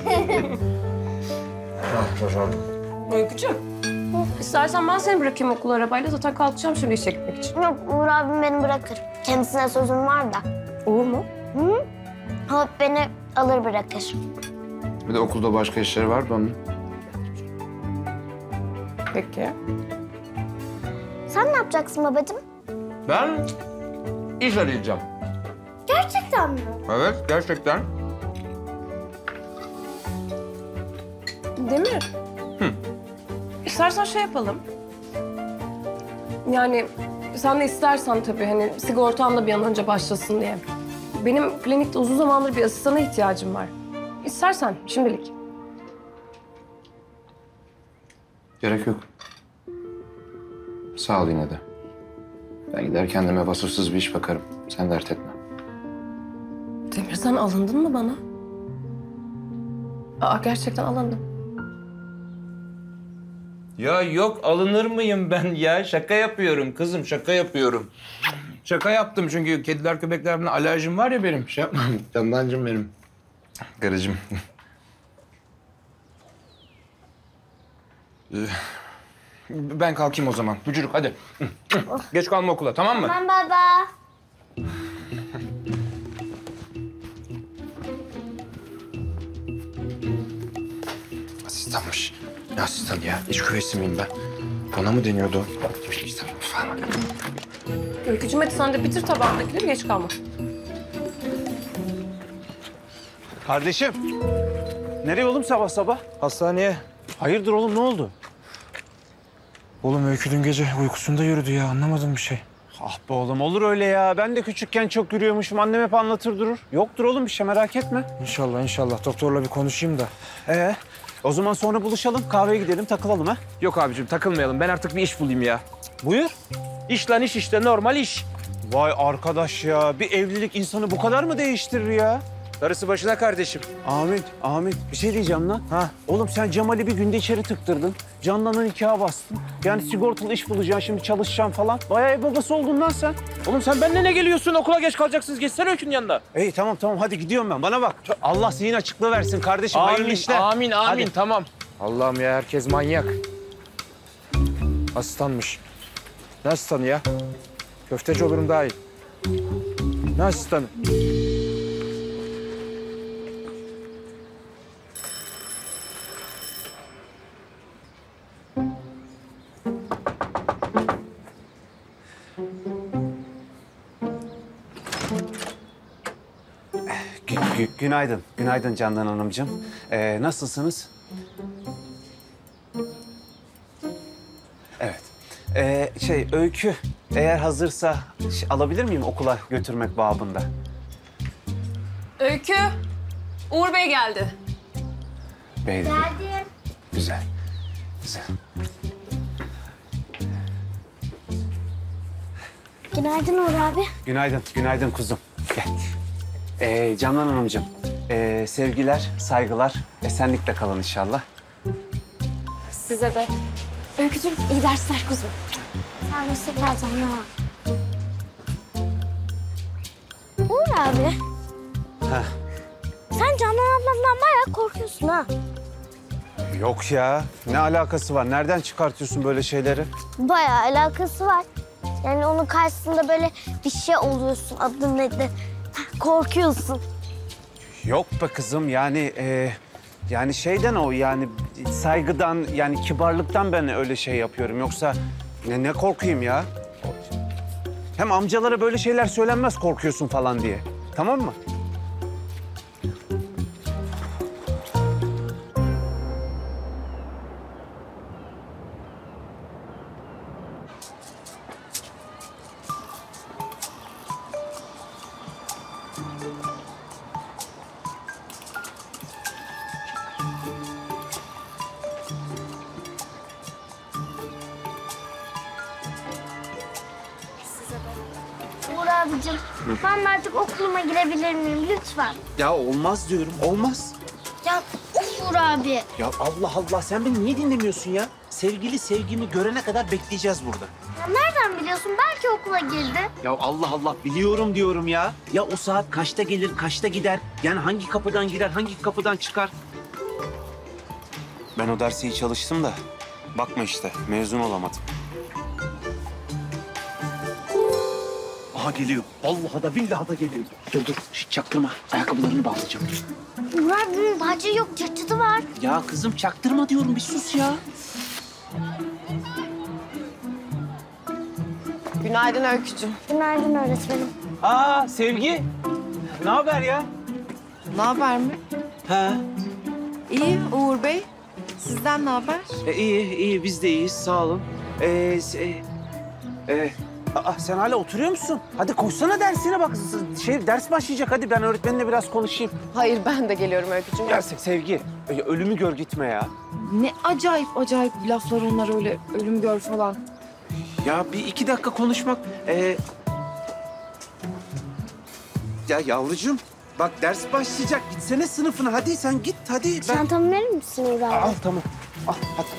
Öykücüğüm. İstersen ben seni bırakayım okul arabayla. Zaten kalkacağım şimdi işe gitmek için. Yok Uğur abim beni bırakır. Kendisine sözüm var da. Uğur mu? Hı? O beni alır bırakır. Bir de okulda başka işleri var da onun. Peki. Sen ne yapacaksın babacığım? Ben iş arayacağım. Gerçekten mi? Evet gerçekten. Demir. Hı. İstersen şey yapalım. Yani sen de istersen tabii hani sigortam da bir an önce başlasın diye. Benim klinikte uzun zamandır bir asistana ihtiyacım var. İstersen şimdilik. Gerek yok. Sağ ol yine de. Ben gider kendime vasıfsız bir iş bakarım. Sen dert etme. Demir sen alındın mı bana? Aa gerçekten alındım. Ya yok alınır mıyım ben ya? Şaka yapıyorum kızım şaka yapıyorum. Şaka yaptım çünkü kediler köpekler buna alerjim var ya benim. Şey yapma. Candancığım benim. Karıcığım. Ee, ben kalkayım o zaman. Bücürük hadi. Geç kalma okula tamam mı? Tamam baba. Asistanmış. Ne asistan ya? İç küvesi miyim ben? Ona mı deniyordu? İşte falan. Öykücüğüm hadi sen de bitir tabağındakileri geç kalma. Kardeşim. Nereye oğlum sabah sabah? Hastaneye. Hayırdır oğlum ne oldu? Oğlum Öykü dün gece uykusunda yürüdü ya anlamadım bir şey. Ah be oğlum olur öyle ya. Ben de küçükken çok yürüyormuşum. Annem hep anlatır durur. Yoktur oğlum bir şey merak etme. İnşallah inşallah doktorla bir konuşayım da. Ee, o zaman sonra buluşalım. Kahveye gidelim takılalım ha. Yok abicim takılmayalım ben artık bir iş bulayım ya. Buyur. İş lan iş işte normal iş. Vay arkadaş ya. Bir evlilik insanı bu kadar mı değiştirir ya? Darısı başına kardeşim. Amin, amin. Bir şey diyeceğim lan. Ha. Oğlum sen Cemal'i bir günde içeri tıktırdın. Candan'ın nikaha bastın. Yani sigortalı iş bulacaksın, şimdi çalışacaksın falan. Bayağı ev babası oldun lan sen. Oğlum sen benimle ne geliyorsun? Okula geç kalacaksınız. Geçsene Öykü'nün yanında. İyi tamam tamam hadi gidiyorum ben. Bana bak. Allah zihin açıklığı versin kardeşim. Hayırlı Amin, işler. amin, amin. Hadi. Tamam. Allah'ım ya herkes manyak. Asistanmış. Ne asistanı ya? Köfteci olurum daha iyi. Ne asistanı? Gü- gü- günaydın. Günaydın Candan Hanımcığım. Ee, nasılsınız? Evet. Ee, şey Öykü eğer hazırsa şey, alabilir miyim okula götürmek babında? Öykü, Uğur Bey geldi. Bey dedi. Geldim. Güzel. Güzel. Günaydın Uğur abi. Günaydın, günaydın kuzum. Gel. Ee, Canan Hanımcığım, ee, sevgiler, saygılar, esenlikle kalın inşallah. Size de. Öykücüğüm iyi dersler kuzum. Sen nasıl geleceksin ya? Uğur abi. Heh. Sen Canan ablamdan bayağı korkuyorsun ha. Yok ya, ne alakası var? Nereden çıkartıyorsun böyle şeyleri? Bayağı alakası var. Yani onun karşısında böyle bir şey oluyorsun. Adın neydi? Korkuyorsun. Yok be kızım, yani ee, yani şeyden o yani saygıdan, yani kibarlıktan ben öyle şey yapıyorum. Yoksa ne, ne korkuyum ya? Hem amcalara böyle şeyler söylenmez korkuyorsun falan diye. Tamam mı? Uğur abicim, ben de artık okuluma girebilir miyim lütfen? Ya olmaz diyorum, olmaz. Ya Uğur abi. Ya Allah Allah, sen beni niye dinlemiyorsun ya? Sevgili sevgimi görene kadar bekleyeceğiz burada. Ya nereden biliyorsun? Belki okula girdi. Ya Allah Allah, biliyorum diyorum ya. Ya o saat kaçta gelir, kaçta gider? Yani hangi kapıdan girer, hangi kapıdan çıkar? Ben o dersi iyi çalıştım da bakma işte, mezun olamadım. Aha geliyor. Vallahi da billahi da geliyor. Dur dur, şişt, çaktırma. Ayakkabılarını bağlayacağım. Uğur abinin bacı yok, cırcıdı var. Ya kızım çaktırma diyorum, bir sus ya. Günaydın Öykücüğüm. Günaydın öğretmenim. Aa Sevgi, ne haber ya? Ne haber mi? Ha? İyi Uğur Bey. Sizden ne haber? E, iyi, iyi. Biz de iyiyiz. Sağ olun. Ee, e, e, aa, sen hala oturuyor musun? Hadi koşsana dersine bak. Şey, ders başlayacak. Hadi ben öğretmenle biraz konuşayım. Hayır, ben de geliyorum Öykücüğüm. Ya Sevgi, e, ölümü gör gitme ya. Ne acayip acayip laflar onlar öyle ölüm gör falan. Ya bir iki dakika konuşmak. E... Ya yavrucuğum, bak ders başlayacak. Gitsene sınıfına. Hadi sen git, hadi. Ben... Çantamı verir misin Uğur abi? Al, tamam. Al, hadi.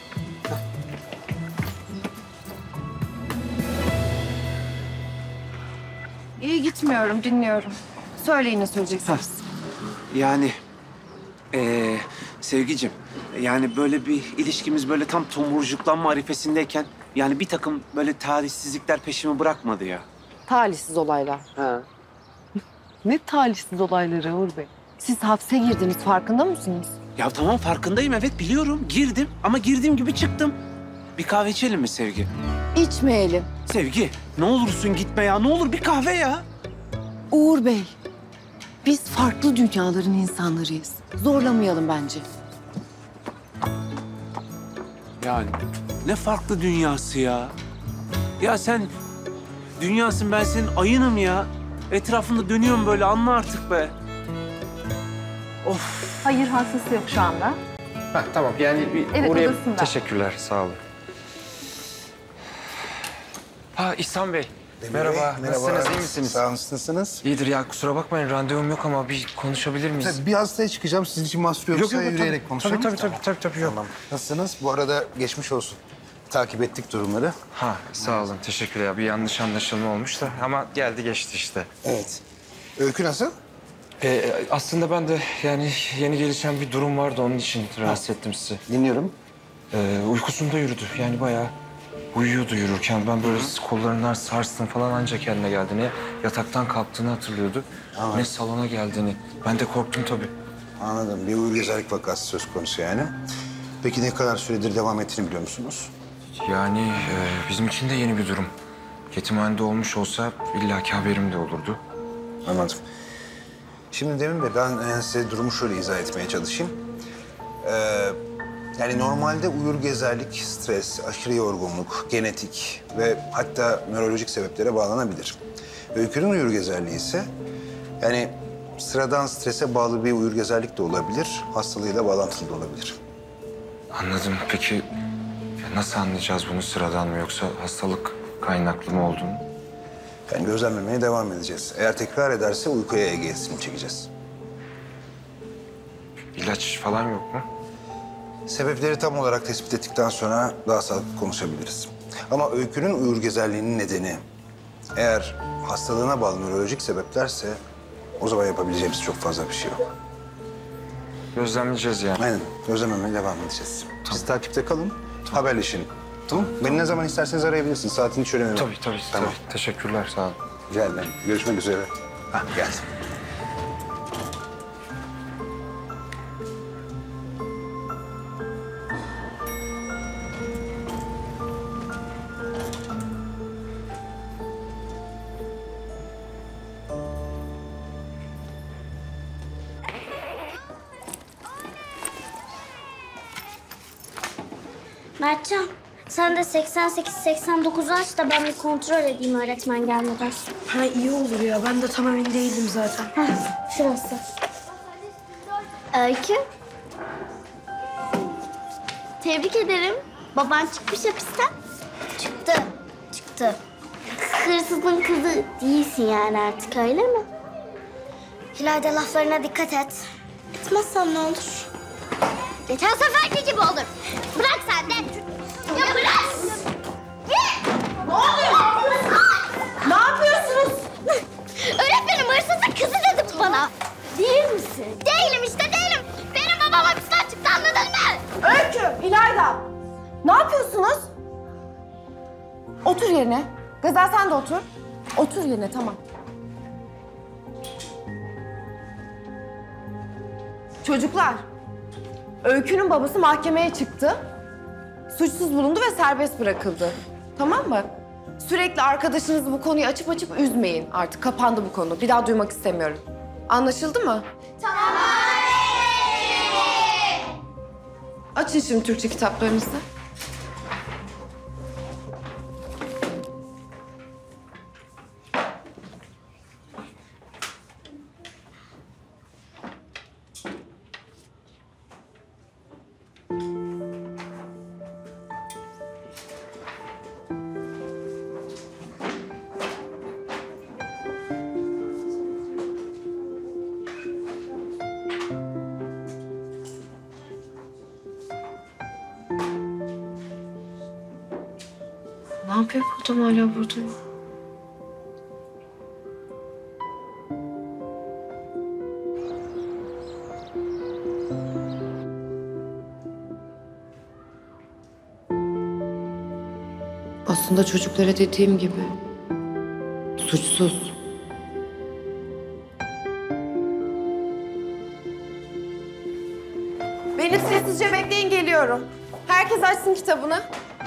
İyi gitmiyorum, dinliyorum. Söyleyin ne söyleyeceksiniz. Yani ee, Sevgicim, yani böyle bir ilişkimiz böyle tam tomurcuklanma arifesindeyken yani bir takım böyle talihsizlikler peşimi bırakmadı ya. Talihsiz olaylar. Ha. Ne talihsiz olayları Uğur Bey? Siz hapse girdiniz, farkında mısınız? Ya tamam farkındayım, evet biliyorum. Girdim ama girdiğim gibi çıktım. Bir kahve içelim mi Sevgi? İçmeyelim. Sevgi, ne olursun gitme ya. Ne olur bir kahve ya. Uğur Bey, biz farklı dünyaların insanlarıyız. Zorlamayalım bence. Yani ne farklı dünyası ya. Ya sen dünyasın, ben senin ayınım ya. Etrafında dönüyorum böyle, anla artık be. Of. Hayır, hastası yok şu anda. Ha, tamam yani bir Evet, oraya odasında. teşekkürler, sağ olun. Ha İhsan Bey. Merhaba, nasılsınız, iyi misiniz? Sağ olun, nasılsınız? İyidir ya, kusura bakmayın randevum yok ama bir konuşabilir miyiz? Tabii bir hastaya çıkacağım. Sizin için mahsur yoksa Yok, yok, yok, yürüyerek tabii. konuşalım. Tabii, tabii, tabii, tabii, tabii, yok. Tamam. Nasılsınız? Bu arada geçmiş olsun. Takip ettik durumları. Ha, sağ olun, teşekkürler. Bir yanlış anlaşılma olmuş da ama geldi geçti işte. Evet. Öykü nasıl? Ee, aslında ben de yani yeni gelişen bir durum vardı, onun için rahatsız ettim sizi. Dinliyorum. Ee, uykusunda yürüdü, yani bayağı uyuyordu yürürken. Ben böyle kollarından sarstım falan, ancak kendine geldi. Ne yataktan kalktığını hatırlıyordu, Anladım. ne salona geldiğini. Ben de korktum tabii. Anladım. Bir uyur gezerlik vakası söz konusu yani. Peki ne kadar süredir devam ettiğini biliyor musunuz? Yani e, bizim için de yeni bir durum. Yetimhanede olmuş olsa illaki haberim de olurdu. Anladım. Şimdi Demin Bey, ben e, size durumu şöyle izah etmeye çalışayım. Ee, Yani normalde uyur gezerlik, stres, aşırı yorgunluk, genetik ve hatta nörolojik sebeplere bağlanabilir. Öykünün uyur gezerliği ise yani sıradan strese bağlı bir uyur gezerlik de olabilir, hastalığıyla bağlantılı da olabilir. Anladım. Peki ya nasıl anlayacağız bunu sıradan mı yoksa hastalık kaynaklı mı olduğunu? Yani gözlemlemeye devam edeceğiz. Eğer tekrar ederse uykuya E G S'ini çekeceğiz. İlaç falan yok mu? Sebepleri tam olarak tespit ettikten sonra daha sağlıklı konuşabiliriz. Ama öykünün uyur gezerliğinin nedeni eğer hastalığına bağlı nörolojik sebeplerse o zaman yapabileceğimiz çok fazla bir şey yok. Gözlemleyeceğiz yani. Aynen. Gözlemlemeye devam edeceğiz. Siz takipte kalın, haberleşelim. Tamam. Beni ne zaman isterseniz arayabilirsiniz. Saatini hiç önemi yok. Tabii tabii. Tamam. tabii. Teşekkürler sağ olun. Rica ederim. Görüşmek üzere. Hah, geldim. Mertcan, sen de seksen sekiz seksen dokuzu aç da ben bir kontrol edeyim öğretmen gelmeden. Ha iyi olur ya. Ben de tam emin değildim zaten. Heh, şurası. Öykü. Tebrik ederim. Baban çıkmış hapisten. Çıktı. Çıktı. Hırsızın kızı değilsin yani artık, öyle mi? İlayda, laflarına dikkat et. Etmezsen ne olur? Geçen seferki gibi olur. Bırak sen de. Ya bırak! Ne oluyor? Ne yapıyorsunuz? Öğretmenim, hırsızın kızı dedim bana. Değil misin? Değilim işte, değilim. Benim babam hapisten çıktı, anladın mı? Öykü, İlayda. Ne yapıyorsunuz? Otur yerine. Gazel, sen de otur. Otur yerine, tamam. Çocuklar, Öykü'nün babası mahkemeye çıktı. Suçsuz bulundu ve serbest bırakıldı. Tamam mı? Sürekli arkadaşınızı bu konuyu açıp açıp üzmeyin. Artık kapandı bu konu. Bir daha duymak istemiyorum. Anlaşıldı mı? Tamam. Açın şimdi Türkçe kitaplarınızı. Ne yapıyor bu adam hala burada? Aslında çocuklara dediğim gibi suçsuz. Beni sessizce bekleyin, geliyorum. Herkes açsın kitabını.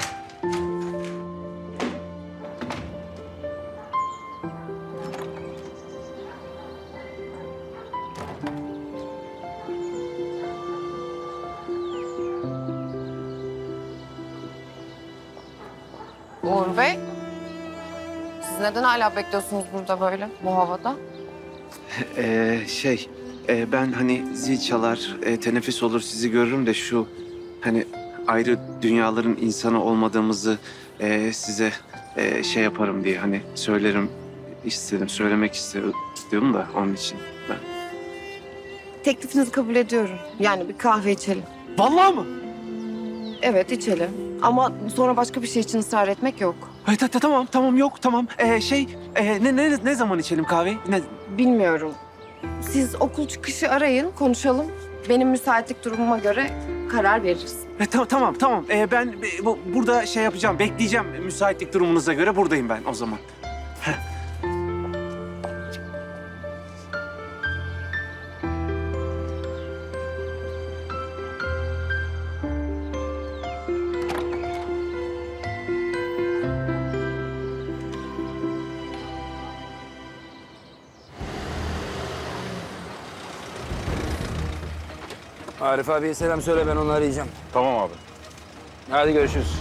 Uğur Bey, siz neden hala bekliyorsunuz burada böyle, bu havada? Ee, şey, e, ben hani zil çalar, e, teneffüs olur sizi görürüm de şu... ...hani ayrı dünyaların insanı olmadığımızı e, size e, şey yaparım diye hani söylerim istedim, söylemek istiyorum, istiyorum da onun için ben. Teklifinizi kabul ediyorum. Yani bir kahve içelim. Vallahi mı? Evet, içelim. Ama sonra başka bir şey için ısrar etmek yok. Ay, ta, ta, tamam, tamam, yok, tamam. Ee, şey, e, ne, ne, ne zaman içelim kahveyi? Ne? Bilmiyorum. Siz okul çıkışı arayın, konuşalım. Benim müsaitlik durumuma göre karar veririz. E, ta, tamam, tamam. Ee, ben e, bu, burada şey yapacağım, bekleyeceğim müsaitlik durumunuza göre. Buradayım ben o zaman. Heh. Arif abiye selam söyle, ben onu arayacağım. Tamam abi. Hadi görüşürüz.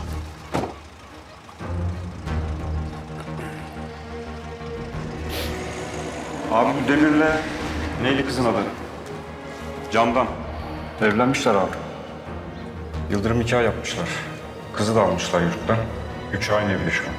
Abi bu Demir'le neyli kızın adı? Candan. Evlenmişler abi. Yıldırım nikah yapmışlar. Kızı da almışlar yurttan. Üç aynı evli şu an.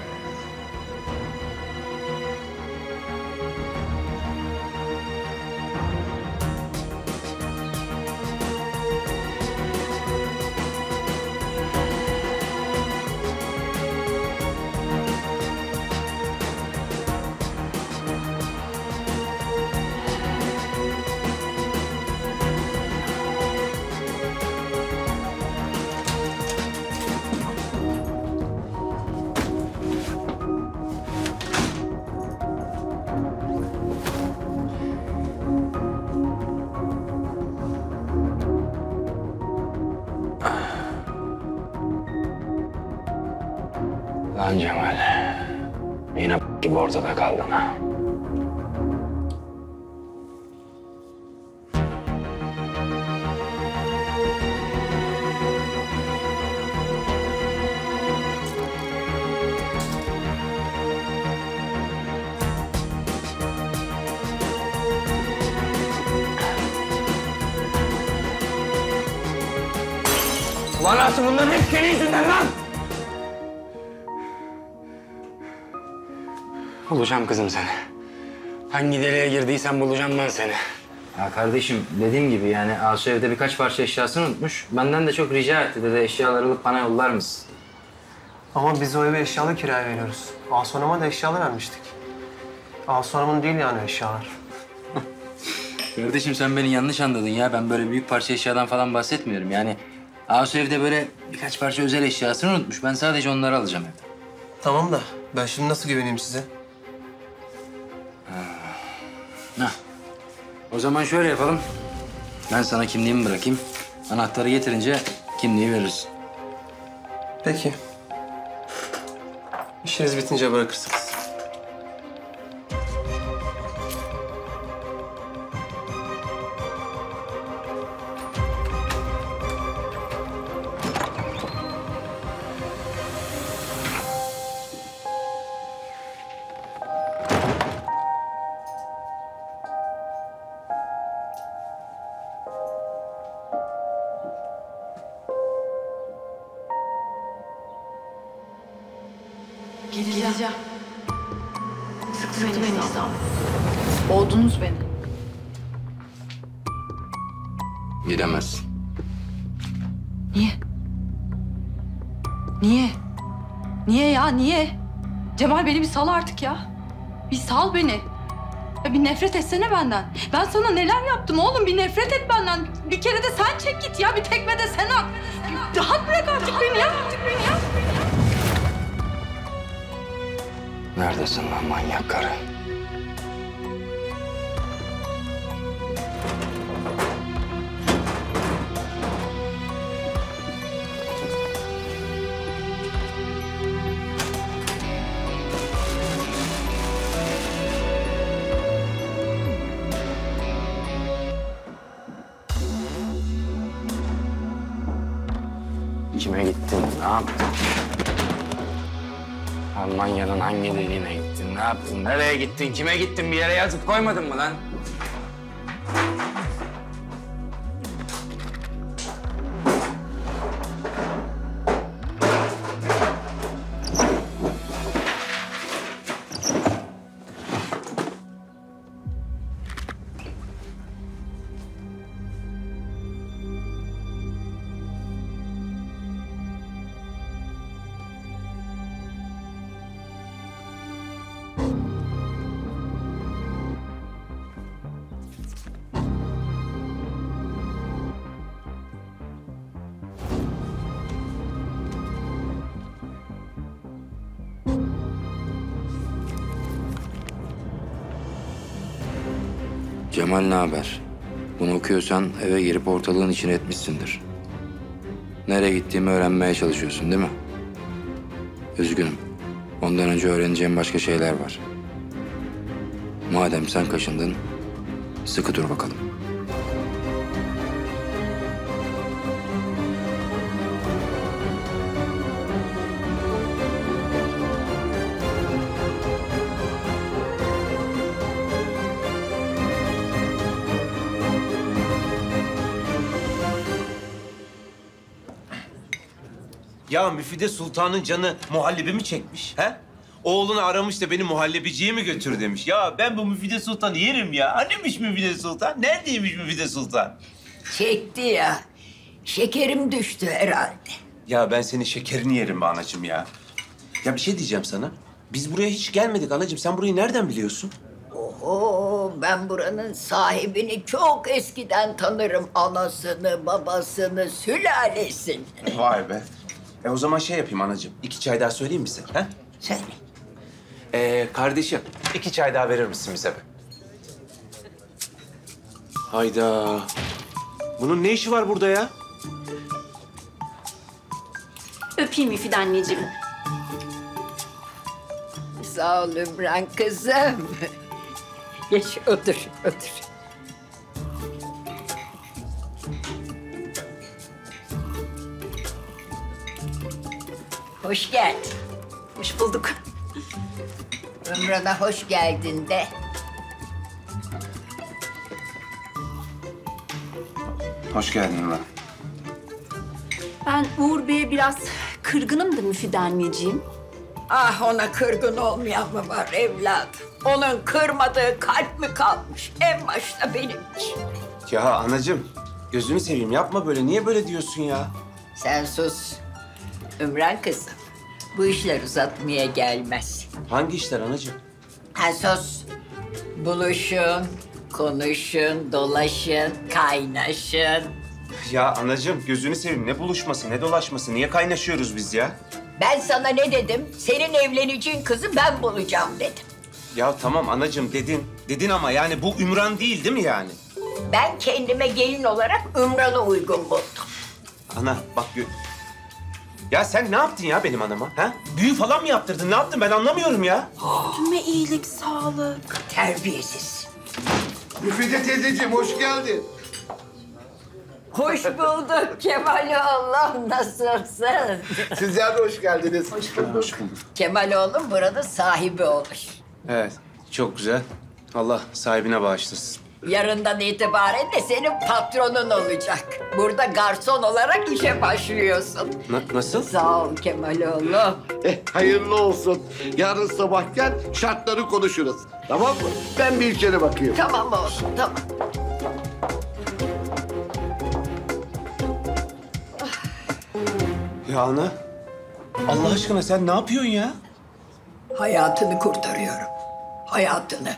Lan Cemal, yine gibi ortada kaldın ha. Ulan nasıl bunların hep senin yüzünden lan? Bulacağım kızım seni. Hangi deliğe girdiysen bulacağım ben seni. Ya kardeşim dediğim gibi yani Asu evde birkaç parça eşyasını unutmuş. Benden de çok rica etti dedi, eşyaları alıp bana yollar mısın? Ama biz o eve eşyalı kiraya veriyoruz. Asu Hanım'a da eşyalı vermiştik. Asu Hanım'ın değil yani eşyalar. Kardeşim sen beni yanlış anladın ya. Ben böyle büyük parça eşyadan falan bahsetmiyorum. Yani Asu evde böyle birkaç parça özel eşyasını unutmuş. Ben sadece onları alacağım evde. Tamam da ben şimdi nasıl güveneyim size? Heh. O zaman şöyle yapalım. Ben sana kimliğimi bırakayım. Anahtarı getirince kimliği verirsin. Peki. İşiniz bitince bırakırsınız. Geleceğim. Sıktı beni, beni İstanbul. Boğdunuz beni. Gidemezsin. Niye? Niye? Niye ya, niye? Cemal beni bir sal artık ya. Bir sal beni. Ya bir nefret etsene benden. Ben sana neler yaptım oğlum? Bir nefret et benden. Bir kere de sen çek git ya. Bir tekme de sen at. Rahat bırak artık beni ya. Artık beni ya. Neredesin lan manyak karı? Kime gittin? Ne yaptın? Almanya'nın hangi deliğine gittin? Ne yaptın? Nereye gittin? Kime gittin? Bir yere yazıp koymadın mı lan? Cemal ne haber? Bunu okuyorsan eve girip ortalığın içine etmişsindir. Nereye gittiğimi öğrenmeye çalışıyorsun değil mi? Üzgünüm. Ondan önce öğreneceğim başka şeyler var. Madem sen kaşındın, sıkı dur bakalım. Ya Müfide Sultan'ın canı muhallebi mi çekmiş? He? Oğlunu aramış da beni muhallebiciye mi götür demiş. Ya ben bu Müfide Sultan'ı yerim ya. Hanimiş Müfide Sultan? Neredeymiş Müfide Sultan? Çekti ya. Şekerim düştü herhalde. Ya ben senin şekerini yerim be anacığım ya. Ya bir şey diyeceğim sana. Biz buraya hiç gelmedik anacığım. Sen burayı nereden biliyorsun? Oho, ben buranın sahibini çok eskiden tanırım. Anasını, babasını, sülalesini. Vay be. E o zaman şey yapayım anacığım. İki çay daha söyleyeyim mi sen? He? Söyle. Ee, kardeşim, iki çay daha verir misin bize be? Hayda. Bunun ne işi var burada ya? Öpeyim Müfide anneciğim. Sağ ol Ümran kızım. Geç otur, otur. Hoş geldin. Hoş bulduk. Ümran'a hoş geldin de. Hoş geldin Ümran. Ben Uğur Bey'e biraz kırgınımdır Müfide anneciğim. Ah, ona kırgın olmayan mı var evladım? Onun kırmadığı kalp mi kalmış? En başta benim için. Ya anacığım, gözünü seveyim yapma böyle. Niye böyle diyorsun ya? Sen sus. Ümran kızım, bu işler uzatmaya gelmez. Hangi işler anacığım? Ha sus. Buluşun, konuşun, dolaşın, kaynaşın. Ya anacığım, gözünü seveyim. Ne buluşması, ne dolaşması? Niye kaynaşıyoruz biz ya? Ben sana ne dedim? Senin evleneceğin kızı ben bulacağım dedim. Ya tamam anacığım dedin. Dedin ama yani bu Ümran değil değil mi yani? Ben kendime gelin olarak Ümran'ı uygun buldum. Ana bak gö... Ya sen ne yaptın ya benim anama? Ha? Büyü falan mı yaptırdın? Ne yaptın? Ben anlamıyorum ya. Tüme iyilik, sağlık. Terbiyesiz. Müfide teyzeciğim hoş geldin. Hoş bulduk Kemal oğlum. Nasılsın? Sizler de hoş geldiniz. Hoş bulduk. Hoş bulduk. Kemal oğlum buranın sahibi olur. Evet, çok güzel. Allah sahibine bağışlasın. Yarından itibaren de senin patronun olacak. Burada garson olarak işe başlıyorsun. Na- nasıl? Sağ ol Kemal oğlum. Eh, hayırlı olsun. Yarın sabah gel, şartları konuşuruz. Tamam mı? Ben bir içeri bakayım. Tamam oğlum, tamam. Ya ana, Allah aşkına sen ne yapıyorsun ya? Hayatını kurtarıyorum. Hayatını.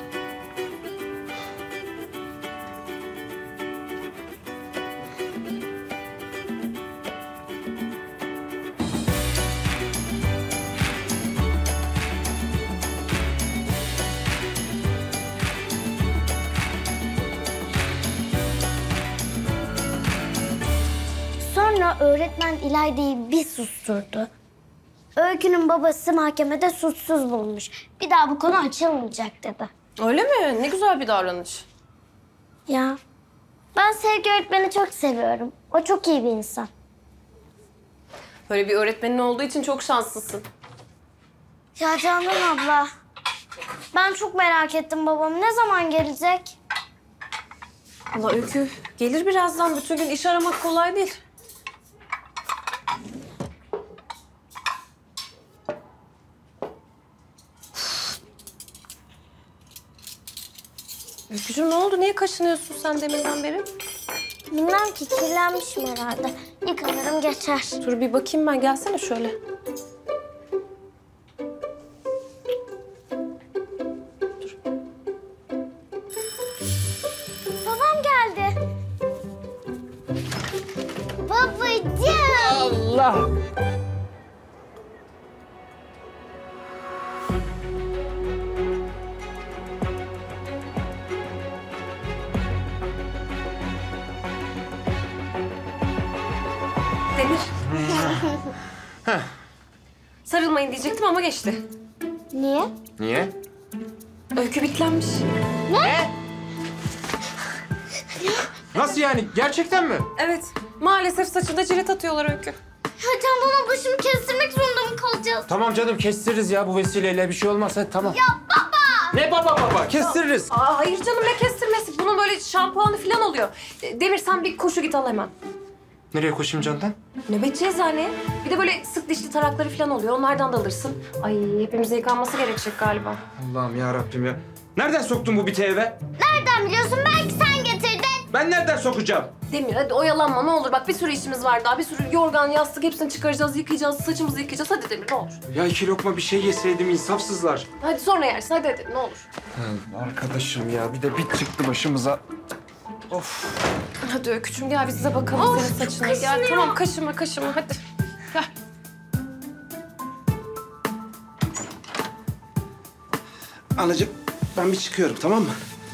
Sonra öğretmen İlayda'yı bir susturdu. Öykü'nün babası mahkemede suçsuz bulmuş. Bir daha bu konu açılmayacak dedi. Öyle mi? Ne güzel bir davranış. Ya ben Sevgi öğretmeni çok seviyorum. O çok iyi bir insan. Böyle bir öğretmenin olduğu için çok şanslısın. Ya Candan abla, ben çok merak ettim babam. Ne zaman gelecek? Allah Öykü gelir birazdan. Bütün gün iş aramak kolay değil. Öykücüğüm ne oldu? Niye kaşınıyorsun sen deminden beri? Bilmem ki, kirlenmişim herhalde. Yıkanırım geçer. Dur bir bakayım ben. Gelsene şöyle. Babam geldi. Babacığım. Allah! Demir. Sarılmayın diyecektim ama geçti. Niye? Niye? Öykü bitlenmiş. Ne? Nasıl yani? Gerçekten mi? Evet. Maalesef saçında cirit atıyorlar Öykü. Ya Candan abla şimdi kestirmek zorunda mı kalacağız? Tamam canım kestiririz ya bu vesileyle bir şey olmaz. Hadi tamam. Ya baba! Ne baba baba? Kestiririz. Aa, hayır canım ne kestirmesi? Bunun böyle şampuanı falan oluyor. Demir sen bir koşu git al hemen. Nereye koşayım Candan? Nöbetçi eczaneye. Bir de böyle sık dişli tarakları falan oluyor. Onlardan da alırsın. Ay hepimize yıkanması gerekecek galiba. Allah'ım ya Rabbim ya. Nereden soktun bu biti eve? Nereden biliyorsun? Belki sen getirdin. Ben nereden sokacağım? Demir hadi oyalanma ne olur. Bak bir sürü işimiz var daha. Bir sürü yorgan, yastık hepsini çıkaracağız, yıkayacağız, saçımızı yıkayacağız. Hadi Demir ne olur. Ya iki lokma bir şey yeseydim insafsızlar. Hadi sonra yersin hadi hadi ne olur. Ha, arkadaşım ya bir de bit çıktı başımıza. Of. Hadi Öykücüğüm gel biz size bakalım Of, senin saçına. kaşınıyor. Gel tamam kaşıma kaşıma hadi. Gel. Anacığım ben bir çıkıyorum tamam mı?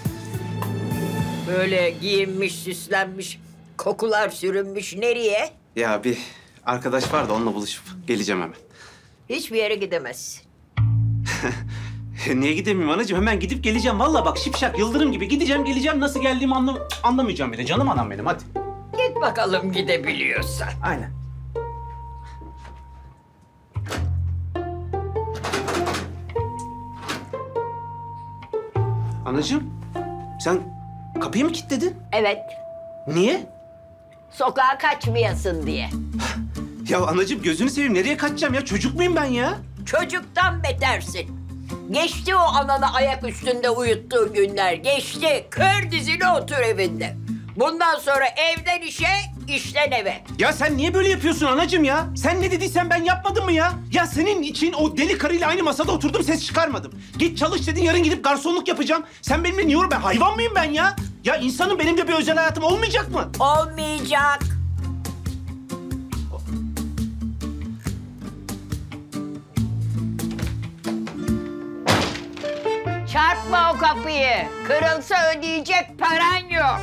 Böyle giyinmiş, süslenmiş, kokular sürünmüş. Nereye? Ya bir arkadaş var da onunla buluşup geleceğim hemen. Hiçbir yere gidemezsin. Niye gidemeyeyim anacığım? Hemen gidip geleceğim. Vallahi bak şipşak, yıldırım gibi gideceğim, geleceğim. Nasıl geldiğimi anlam anlamayacağım bile. Canım anam benim, hadi. Git bakalım gidebiliyorsan. Aynen. Anacığım, sen kapıyı mı kilitledin? Evet, Niye? sokağa kaçmayasın diye. Ya anacığım gözünü seveyim, nereye kaçacağım ya? Çocuk muyum ben ya? Çocuktan betersin. Geçti o ananı ayak üstünde uyuttuğu günler. Geçti. Kör dizine otur evinde. Bundan sonra evden işe, işten eve. Ya sen niye böyle yapıyorsun anacığım ya? Sen ne dediysen ben yapmadım mı ya? Ya senin için o deli karıyla aynı masada oturdum, ses çıkarmadım. Git çalış dedin, yarın gidip garsonluk yapacağım. Sen benimle niye uğra- ben hayvan mıyım ben ya? Ya insanın benim de bir özel hayatım olmayacak mı? Olmayacak. Çarpma o kapıyı. Kırılsa ödeyecek paran yok.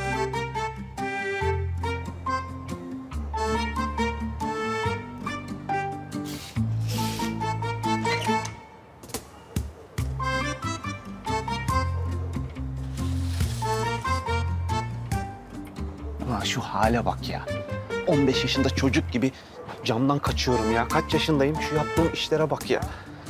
Ulan şu hale bak ya. on beş yaşında çocuk gibi camdan kaçıyorum ya. Kaç yaşındayım? Şu yaptığım işlere bak ya.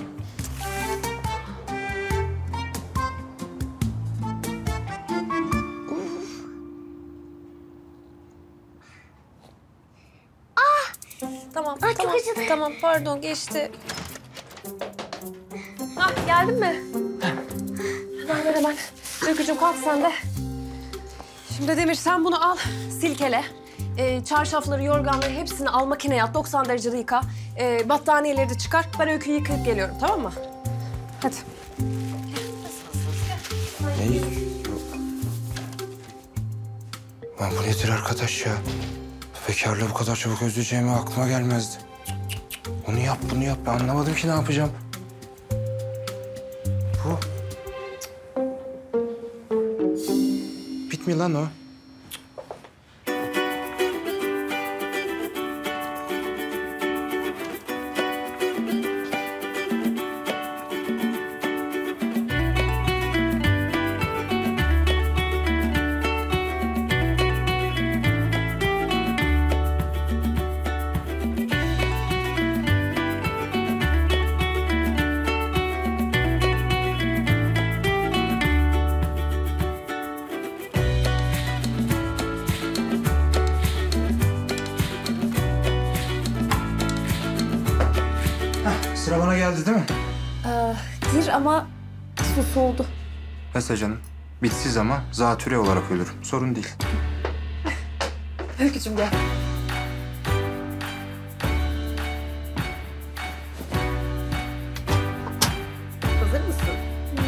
Tamam Ay, çok tamam acıdı. tamam pardon geçti. Ah geldin mi? Hemen ver hemen. Öykücüğüm kalk sen de. Şimdi Demir sen bunu al silkele. Ee, çarşafları, yorganları hepsini al makineye at. doksan derecede yıka. Ee, battaniyeleri de çıkar. Ben Öykü'yü yıkayıp geliyorum tamam mı? Hadi. Ne? Lan bu nedir arkadaş ya? Bekarlığı bu kadar çabuk özleyeceğimi aklıma gelmezdi. Bunu yap, bunu yap. Ben anlamadım ki ne yapacağım. Bu. Bitmiyor lan o. Sıra bana geldi değil mi? Ee, dir ama su soğudu. Mesela canım. Bitsiz ama zatürre olarak ölürüm. Sorun değil. Öykücüğüm gel. Hazır mısın?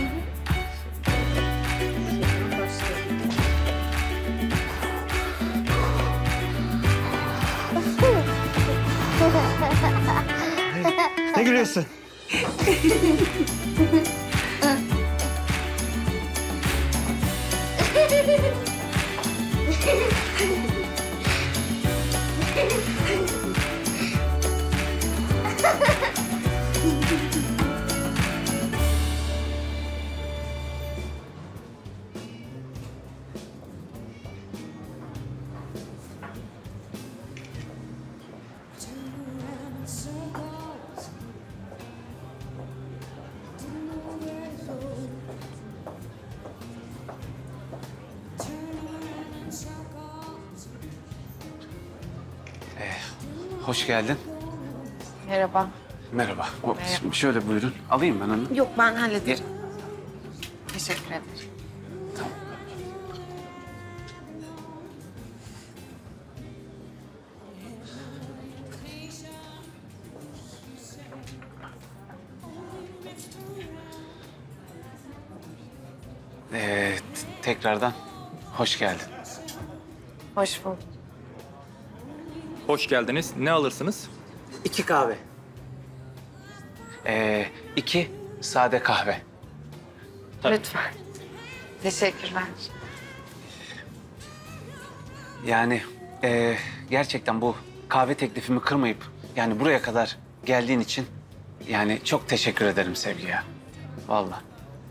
Ne gülüyorsun? hoş geldin. Merhaba. Merhaba. O, şimdi şöyle buyurun. Alayım ben onu. Yok ben hallederim. Teşekkür ederim. Ee, t- tekrardan hoş geldin. Hoş bulduk. Hoş geldiniz. Ne alırsınız? İki kahve. Ee, iki sade kahve. Lütfen. Teşekkürler. Yani e, gerçekten bu kahve teklifimi kırmayıp yani buraya kadar geldiğin için yani çok teşekkür ederim Sevgi ya. Vallahi.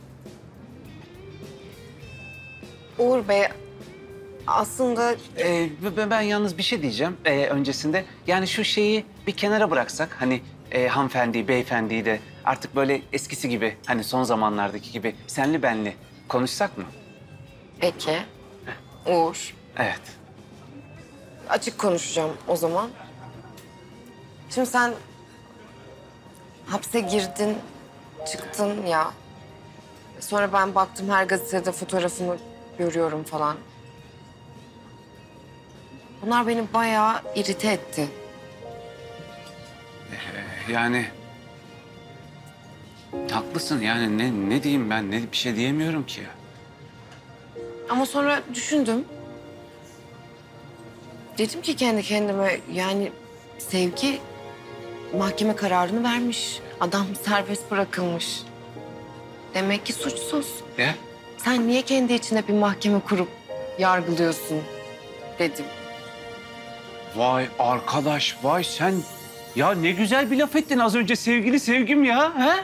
Uğur Bey, aslında... Ee, ben, ben yalnız bir şey diyeceğim ee, öncesinde. Yani şu şeyi bir kenara bıraksak hani e, hanımefendi, beyefendiyi de artık böyle eskisi gibi hani son zamanlardaki gibi senli benli konuşsak mı? Peki. Uğur. Evet. Açık konuşacağım o zaman. Şimdi sen hapse girdin, çıktın ya. Sonra ben baktım her gazetede fotoğrafını görüyorum falan. Bunlar beni bayağı irite etti. Ee, yani haklısın yani ne ne diyeyim ben ne bir şey diyemiyorum ki ya. Ama sonra düşündüm. Dedim ki kendi kendime yani Sevgi mahkeme kararını vermiş. Adam serbest bırakılmış. Demek ki suçsuz. Ne? Sen niye kendi içine bir mahkeme kurup yargılıyorsun dedim. Vay arkadaş vay sen ya ne güzel bir laf ettin az önce sevgili sevgim ya. He?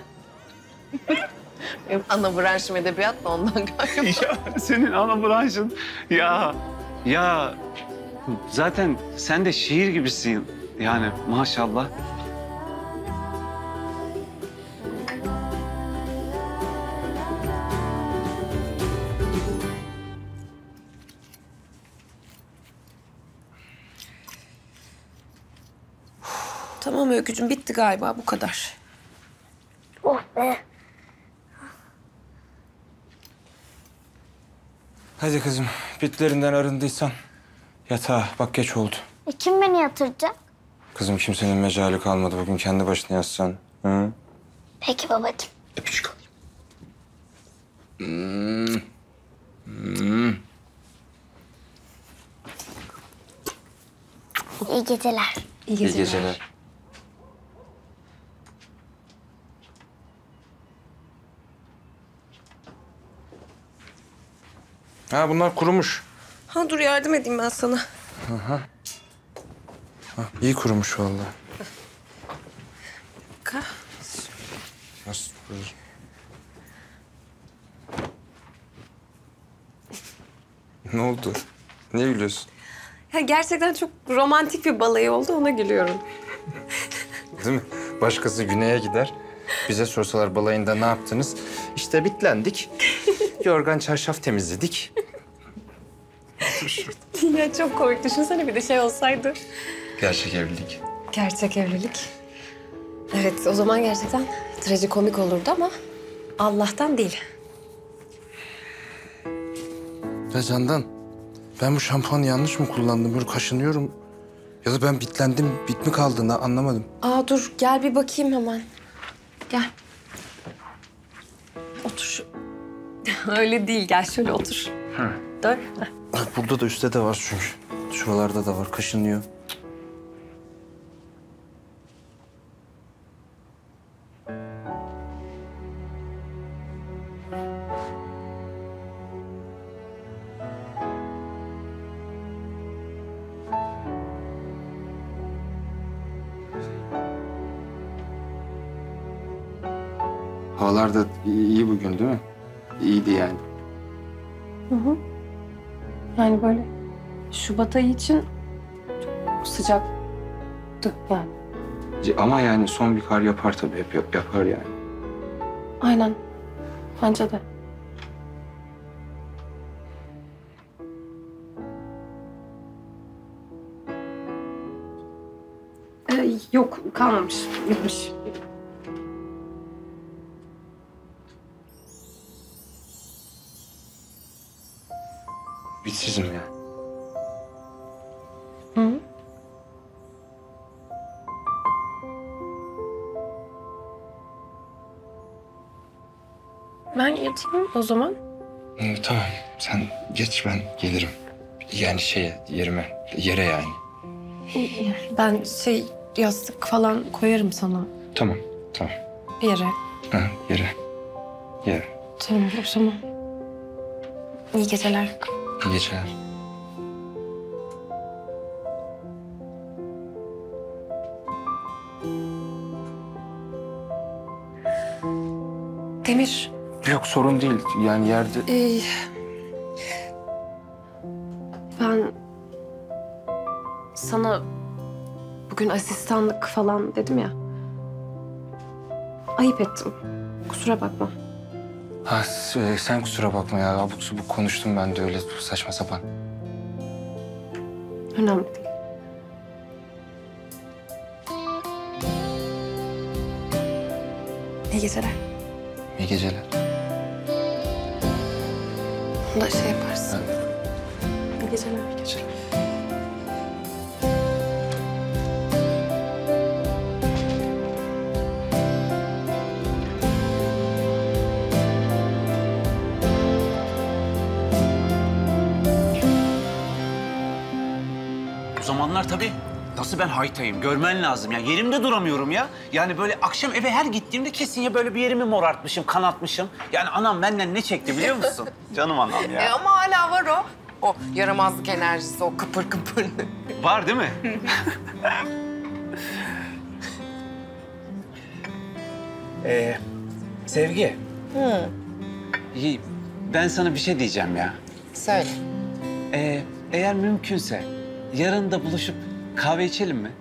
Benim ana branşım edebiyat da ondan galiba. Ya senin ana branşın ya ya zaten sen de şiir gibisin yani maşallah. Tamam Öykücüğüm bitti galiba bu kadar. Oh be. Hadi kızım, bitlerinden arındıysan yatağa. Bak geç oldu. E kim beni yatıracak? Kızım kimsenin mecali kalmadı. Bugün kendi başına yatsan. Hı? Peki babacığım. Öpücük alayım. Hmm. Hmm. İyi geceler. İyi geceler. Ha bunlar kurumuş. Ha dur yardım edeyim ben sana. Aha. Ha, iyi kurumuş vallahi. Ka. Nasıl kurur? Ne oldu? Niye gülüyorsun? Ya gerçekten çok romantik bir balayı oldu ona gülüyorum. Değil mi? Başkası güneye gider. Bize sorsalar balayında ne yaptınız? İşte bitlendik. Yorgan çarşaf temizledik. Ya çok komik. Düşünsene bir de şey olsaydı. Gerçek evlilik. Gerçek evlilik. Evet o zaman gerçekten trajikomik olurdu ama Allah'tan değil. Ya Candan, ben bu şampuanı yanlış mı kullandım? Böyle kaşınıyorum. Ya da ben bitlendim, bit mi kaldı? Ne- Anlamadım. Aa dur gel bir bakayım hemen. Gel. Otur. şu- Öyle değil gel şöyle otur. Hı. Dön. Bak burada da üstte de var çünkü. Şuralarda da var, kaşınıyor. Havalar da iyi bugün değil mi? İyiydi yani. Hı hı. Yani böyle Şubat ayı için çok sıcaktı yani. Ama yani son bir kar yapar tabii, hep yap- yapar yani. Aynen. Bence de. Ee, yok kalmamış. Gitmiş. Bitsizim ya. Hı? Ben yatayım o zaman. Hı, tamam sen geç ben gelirim. Yani şeye yerime yere yani. Ben şey yastık falan koyarım sana Tamam tamam. yere. Ha, yere. Yere. Tamam o zaman. İyi geceler. İyi geceler. Demir. Yok sorun değil yani yerde. Ee, ben sana bugün asistanlık falan dedim ya. Ayıp ettim. Kusura bakma. Ha, s- sen kusura bakma ya abuk subuk konuştum ben de öyle saçma sapan. Önemli değil. İyi geceler. İyi geceler. Bunu da şey yaparsın. İyi geceler. İyi geceler. O zamanlar tabii nasıl ben haytayım görmen lazım. Ya yerimde duramıyorum ya. Yani böyle akşam eve her gittiğimde kesin ya böyle bir yerimi morartmışım, kanatmışım. Yani anam benden ne çekti biliyor musun? Canım anam E ya. ama hala var o. O yaramazlık enerjisi, o kıpır kıpır. Var değil mi? ee, Sevgi. Hı. iyi, Ben sana bir şey diyeceğim ya. Söyle. Ee, eğer mümkünse yarın da buluşup kahve içelim mi?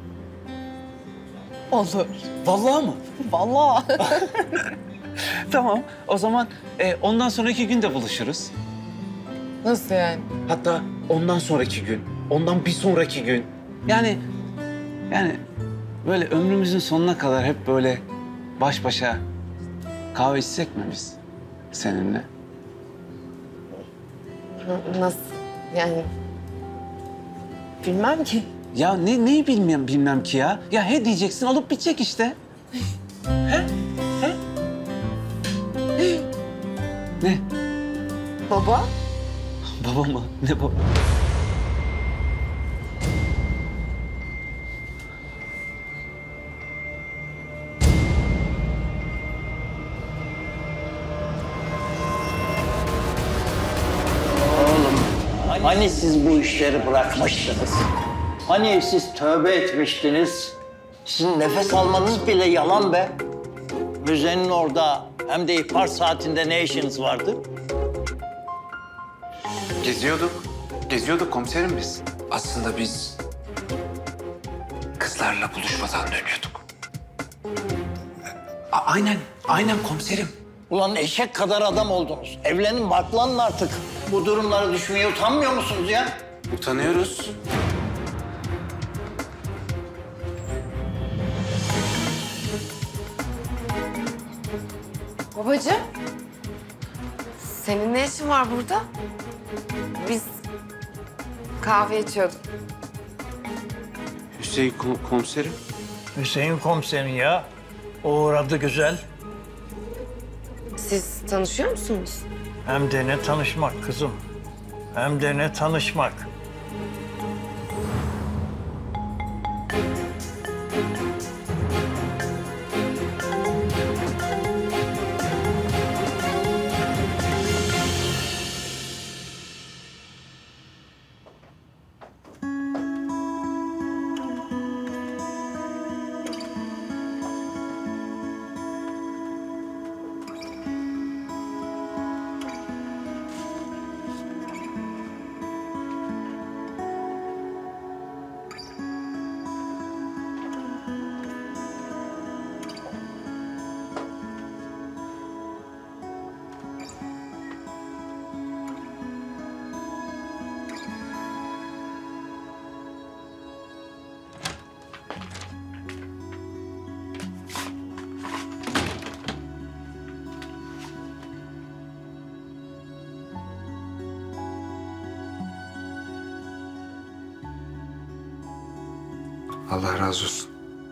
Olur. Vallahi mı? Vallahi. Tamam. O zaman e, ondan sonraki gün de buluşuruz. Nasıl yani? Hatta ondan sonraki gün, ondan bir sonraki gün. Yani yani böyle ömrümüzün sonuna kadar hep böyle baş başa kahve içsek mi biz seninle? N- Nasıl? Yani bilmem ki. Ya ne neyi bilmem bilmem ki ya. Ya he diyeceksin olup bitecek işte. He? He? Ne? Baba? Baba mı? Ne baba? Oğlum, hani siz bu işleri bırakmıştınız? Hani siz tövbe etmiştiniz? Sizin nefes almanız bile yalan be. Müzenin orada hem de ihbar saatinde ne işiniz vardı? Geziyorduk. Geziyorduk komiserim biz. Aslında biz kızlarla buluşmadan dönüyorduk. A- aynen, aynen komiserim. Ulan eşek kadar adam oldunuz. Evlenin, barklanın artık. Bu durumlara düşmeye utanmıyor musunuz ya? Utanıyoruz. Babacığım. Senin ne işin var burada? Biz kahve içiyorduk. Hüseyin komiserim. Hüseyin komiserin ya. O uğradı güzel. Siz tanışıyor musunuz? Hem de ne tanışmak kızım. Hem de ne tanışmak. Allah razı olsun.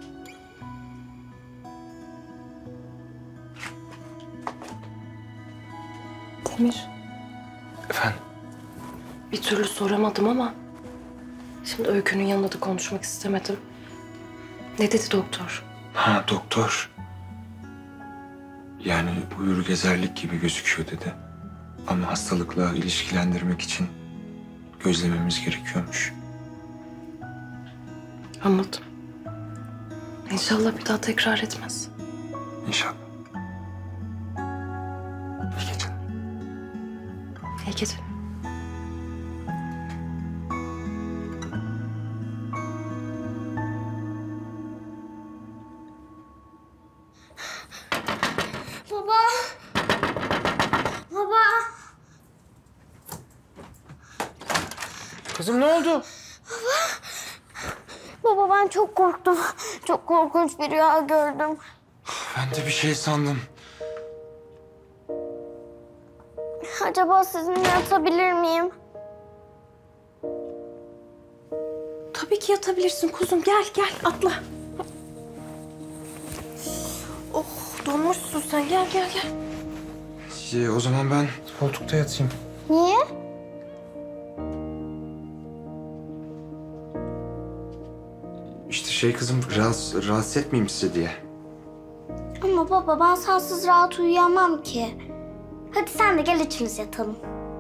Demir. Efendim? Bir türlü soramadım ama şimdi Öykü'nün yanında da konuşmak istemedim. Ne dedi doktor? Ha doktor. Yani uyur gezerlik gibi gözüküyor dedi. Ama hastalıkla ilişkilendirmek için gözlememiz gerekiyormuş. Anladım. İnşallah bir daha tekrar etmez. İnşallah. İyi geceler. İyi geceler. Baba. Baba. Kızım ne oldu? Baba ben çok korktum. Çok korkunç bir rüya gördüm. Ben de bir şey sandım. Acaba sizinle yatabilir miyim? Tabii ki yatabilirsin kuzum. Gel gel atla. Oh donmuşsun sen. Gel gel gel. Ee, o zaman ben koltukta yatayım. Niye? İşte şey kızım rahatsız, rahatsız etmeyeyim sizi diye. Ama baba ben sensiz rahat uyuyamam ki. Hadi sen de gel içimiz yatalım.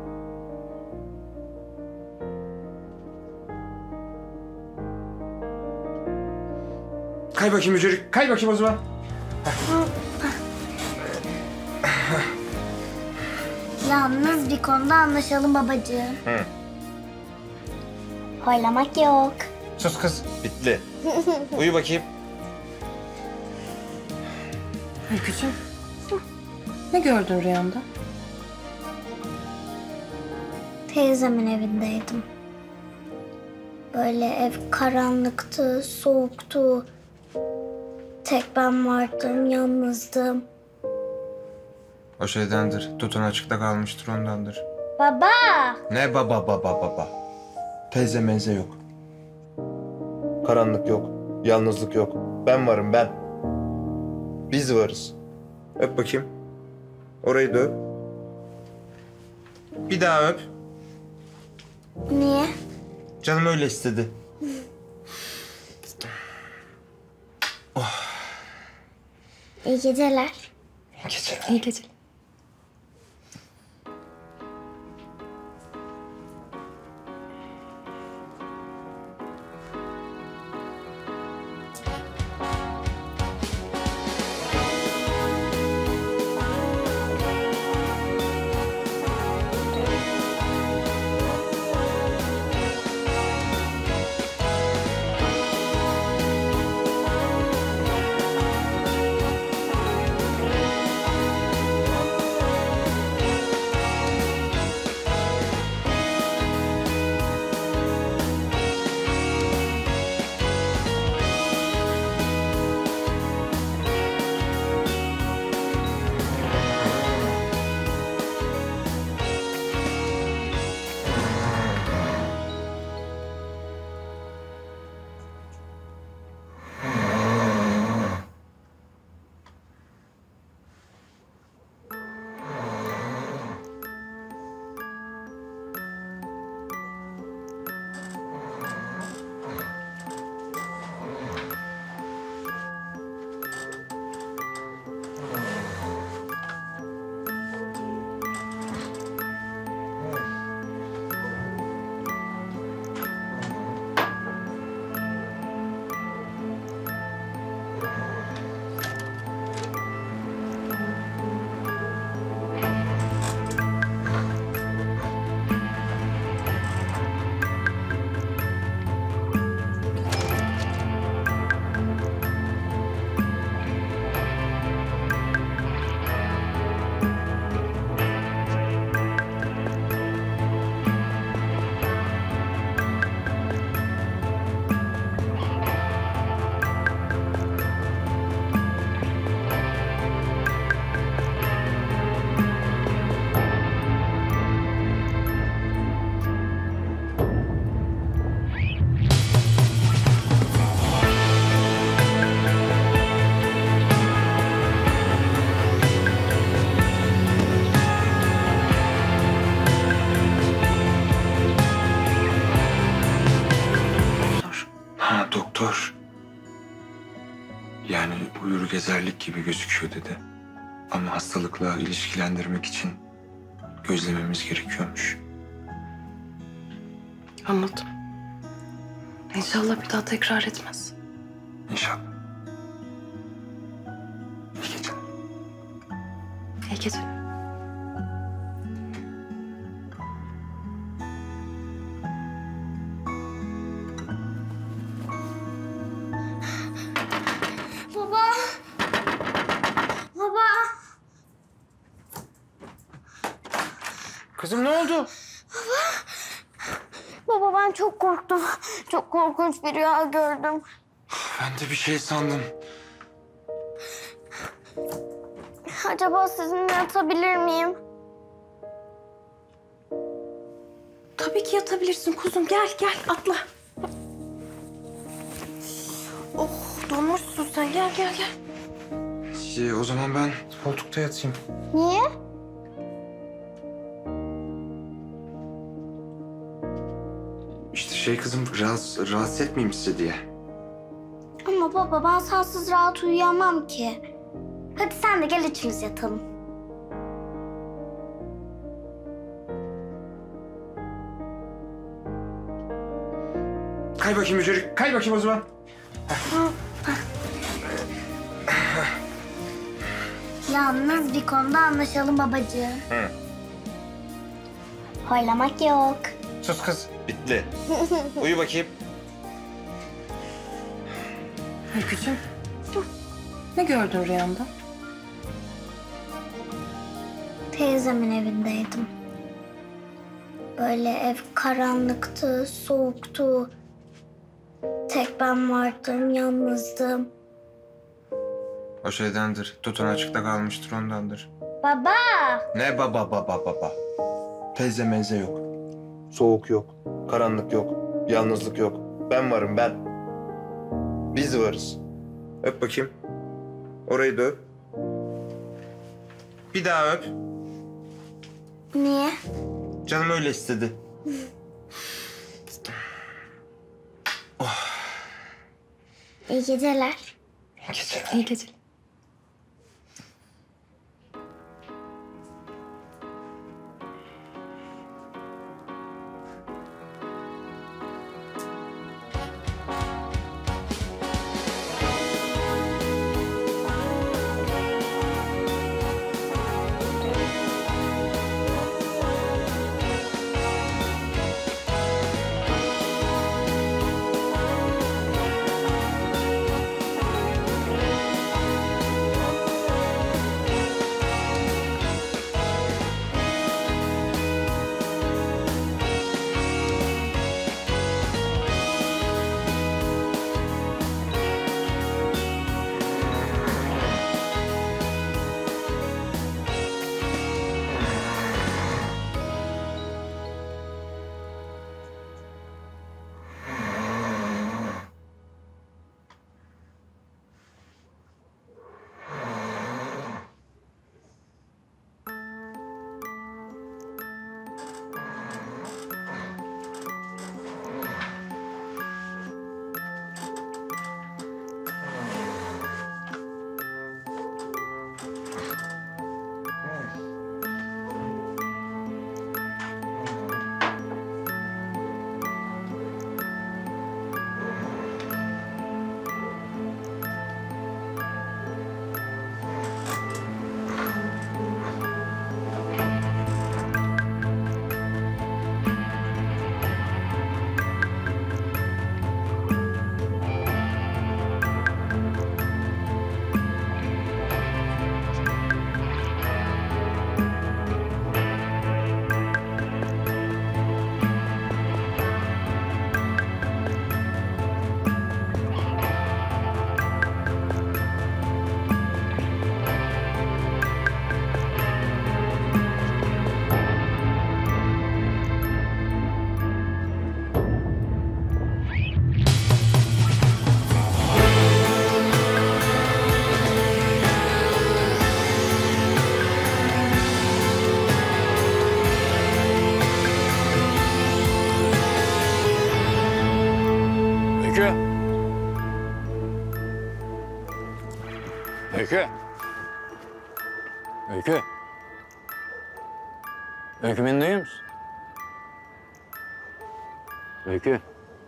Kay bakayım Mücürük. Kay bakayım o zaman. Yalnız bir konuda anlaşalım babacığım. Hı. Horlamak yok. Sus kız. Bitti. Uyu bakayım. Öykücüğüm. Ne gördün rüyanda? Teyzemin evindeydim. Böyle ev karanlıktı, soğuktu. Tek ben vardım, yalnızdım. O şeydendir. Tutun açıkta kalmıştır ondandır. Baba! Ne baba baba baba. Teyze menze yok. Karanlık yok. Yalnızlık yok. Ben varım ben. Biz varız. Öp bakayım. Orayı da öp. Bir daha öp. Niye? Canım öyle istedi. İyi geceler. İyi geceler. İyi geceler. Ha doktor. Yani uyur gezerlik gibi gözüküyor dedi. Ama hastalıkla ilişkilendirmek için gözlememiz gerekiyormuş. Anladım. İnşallah bir daha tekrar etmez. İnşallah. İyi geceler. Baba. Baba. Kızım ne oldu? Baba ben çok korktum. Çok korkunç bir rüya gördüm. Ben de bir şey sandım. Acaba sizinle yatabilir miyim? Tabii ki yatabilirsin kuzum. Gel gel atla. Oh donmuşsun sen. Gel gel gel. Şey, o zaman ben koltukta yatayım. Niye? İşte şey kızım rahatsız, rahatsız etmeyeyim size diye. Ama baba ben sensiz rahat uyuyamam ki. Hadi sen de gel üçümüz yatalım. Kay bakayım üzeri. Kay bakayım o zaman. Yalnız bir konuda anlaşalım babacığım. Hı. Horlamak yok. Sus kız. Bitti. Uyu bakayım. Öykücüğüm. Ne gördün rüyanda? Teyzemin evindeydim. Böyle ev karanlıktı, soğuktu. Tek ben vardım, yalnızdım. O şeydendir. Tutun açıkta kalmıştır ondandır. Baba! Ne baba baba baba? Teyze meyze yok. Soğuk yok. Karanlık yok. Yalnızlık yok. Ben varım ben. Biz varız. Öp bakayım. Orayı da öp. Bir daha öp. Niye? Canım öyle istedi. İyi geceler. İyi geceler. İyi geceler. Öykü. Öykü. Öykü beni duyuyor musun? Öykü.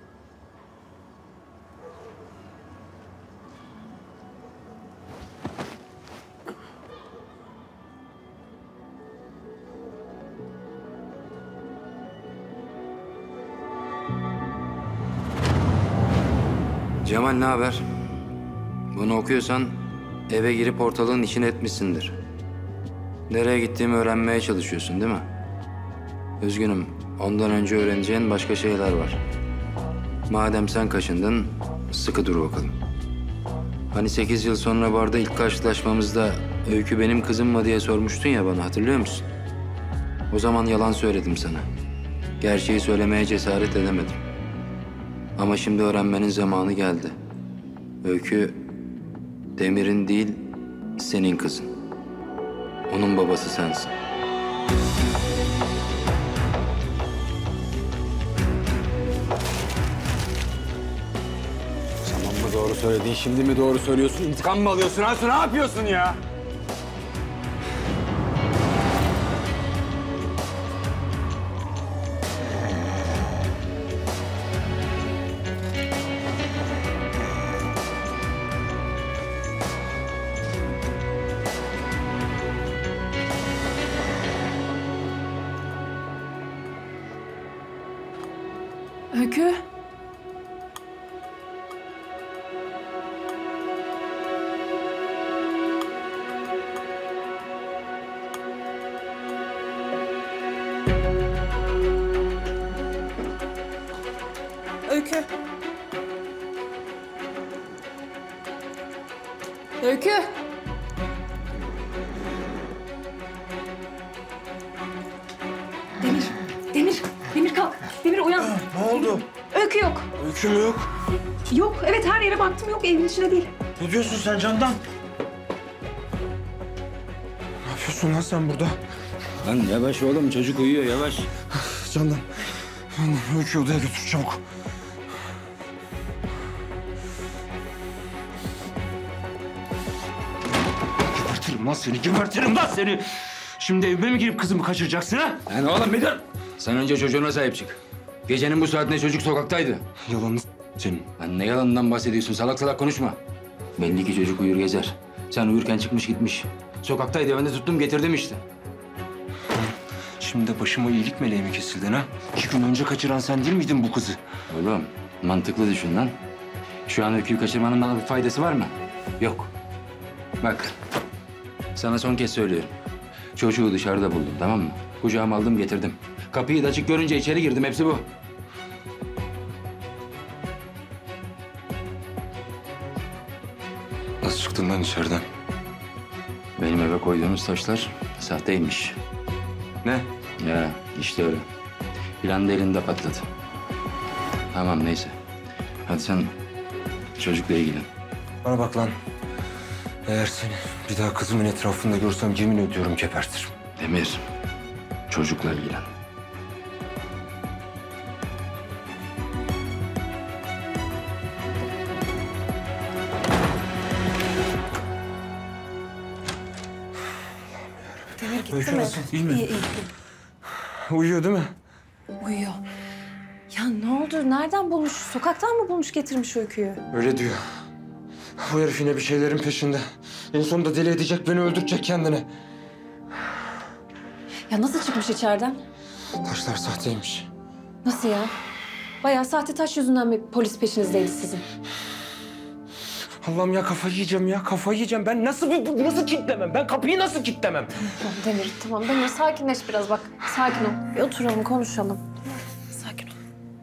Cemal ne haber? Bunu okuyorsan eve girip ortalığın içine etmişsindir. Nereye gittiğimi öğrenmeye çalışıyorsun değil mi? Üzgünüm. Ondan önce öğreneceğin başka şeyler var. Madem sen kaşındın, sıkı dur bakalım. Hani sekiz yıl sonra barda ilk karşılaşmamızda Öykü benim kızım mı diye sormuştun ya bana, hatırlıyor musun? O zaman yalan söyledim sana. Gerçeği söylemeye cesaret edemedim. Ama şimdi öğrenmenin zamanı geldi. Öykü, Demir'in değil, senin kızın. Onun babası sensin. Zaman mı doğru söyledin, şimdi mi doğru söylüyorsun? İntikam mı alıyorsun Asu? Ne yapıyorsun ya? Öykü. Öykü. Öykü. Demir, Demir, Demir kalk. Demir uyan. Ne oldu? Öykü yok. Öykü mü yok? Yok, evet her yere baktım yok, evin içinde değil. Ne diyorsun sen Candan? Ne yapıyorsun lan sen burada? Lan yavaş oğlum, çocuk uyuyor, yavaş. Candan, Candan Öykü'yü odaya götür çabuk. Gebertirim lan seni, gebertirim lan seni! Şimdi evime mi girip kızımı kaçıracaksın ha? Lan oğlum bir dur. Sen önce çocuğuna sahip çık. Gecenin bu saatinde çocuk sokaktaydı. Yalanı senin. Lan ne yalanından bahsediyorsun? Salak salak konuşma. Belli ki çocuk uyur gezer. Sen uyurken çıkmış gitmiş. Sokaktaydı, ben de tuttum getirdim işte. Şimdi de başıma iyilik meleği mi kesildin ha? İki gün önce kaçıran sen değil miydin bu kızı? Oğlum mantıklı düşün lan. Şu an Öykü'yü kaçırmanın bana bir faydası var mı? Yok. Bak, sana son kez söylüyorum. Çocuğu dışarıda buldum, tamam mı? Kucağıma aldım getirdim. Kapıyı da açık görünce içeri girdim, hepsi bu. Nasıl çıktın lan içeriden? Benim eve koyduğunuz taşlar sahteymiş. Ne? Ya işte öyle. Plan da elinde patladı. Tamam neyse. Hadi sen çocukla ilgilen. Bana bak lan. Eğer seni bir daha kızımın etrafında görsem yemin ediyorum gebertirim. Demir, çocukla ilgilen. Demir gitti Öykü mi? nasıl, iyi mi? İyi, iyi. Uyuyor değil mi? Uyuyor. Ya ne oldu? Nereden bulmuş? Sokaktan mı bulmuş getirmiş Öykü'yü? Öyle diyor. Bu herif yine bir şeylerin peşinde. En sonunda deli edecek, beni öldürecek kendini. Ya nasıl çıkmış içeriden? Taşlar sahteymiş. Nasıl ya? Bayağı sahte taş yüzünden mi polis peşinizdeydi sizin? Allah'ım ya kafayı yiyeceğim ya, kafayı yiyeceğim. Ben nasıl bir, nasıl kitlemem? Ben kapıyı nasıl kitlemem? Tamam Demir, tamam Demir sakinleş biraz bak. Sakin ol. Bir oturalım, konuşalım. Sakin ol.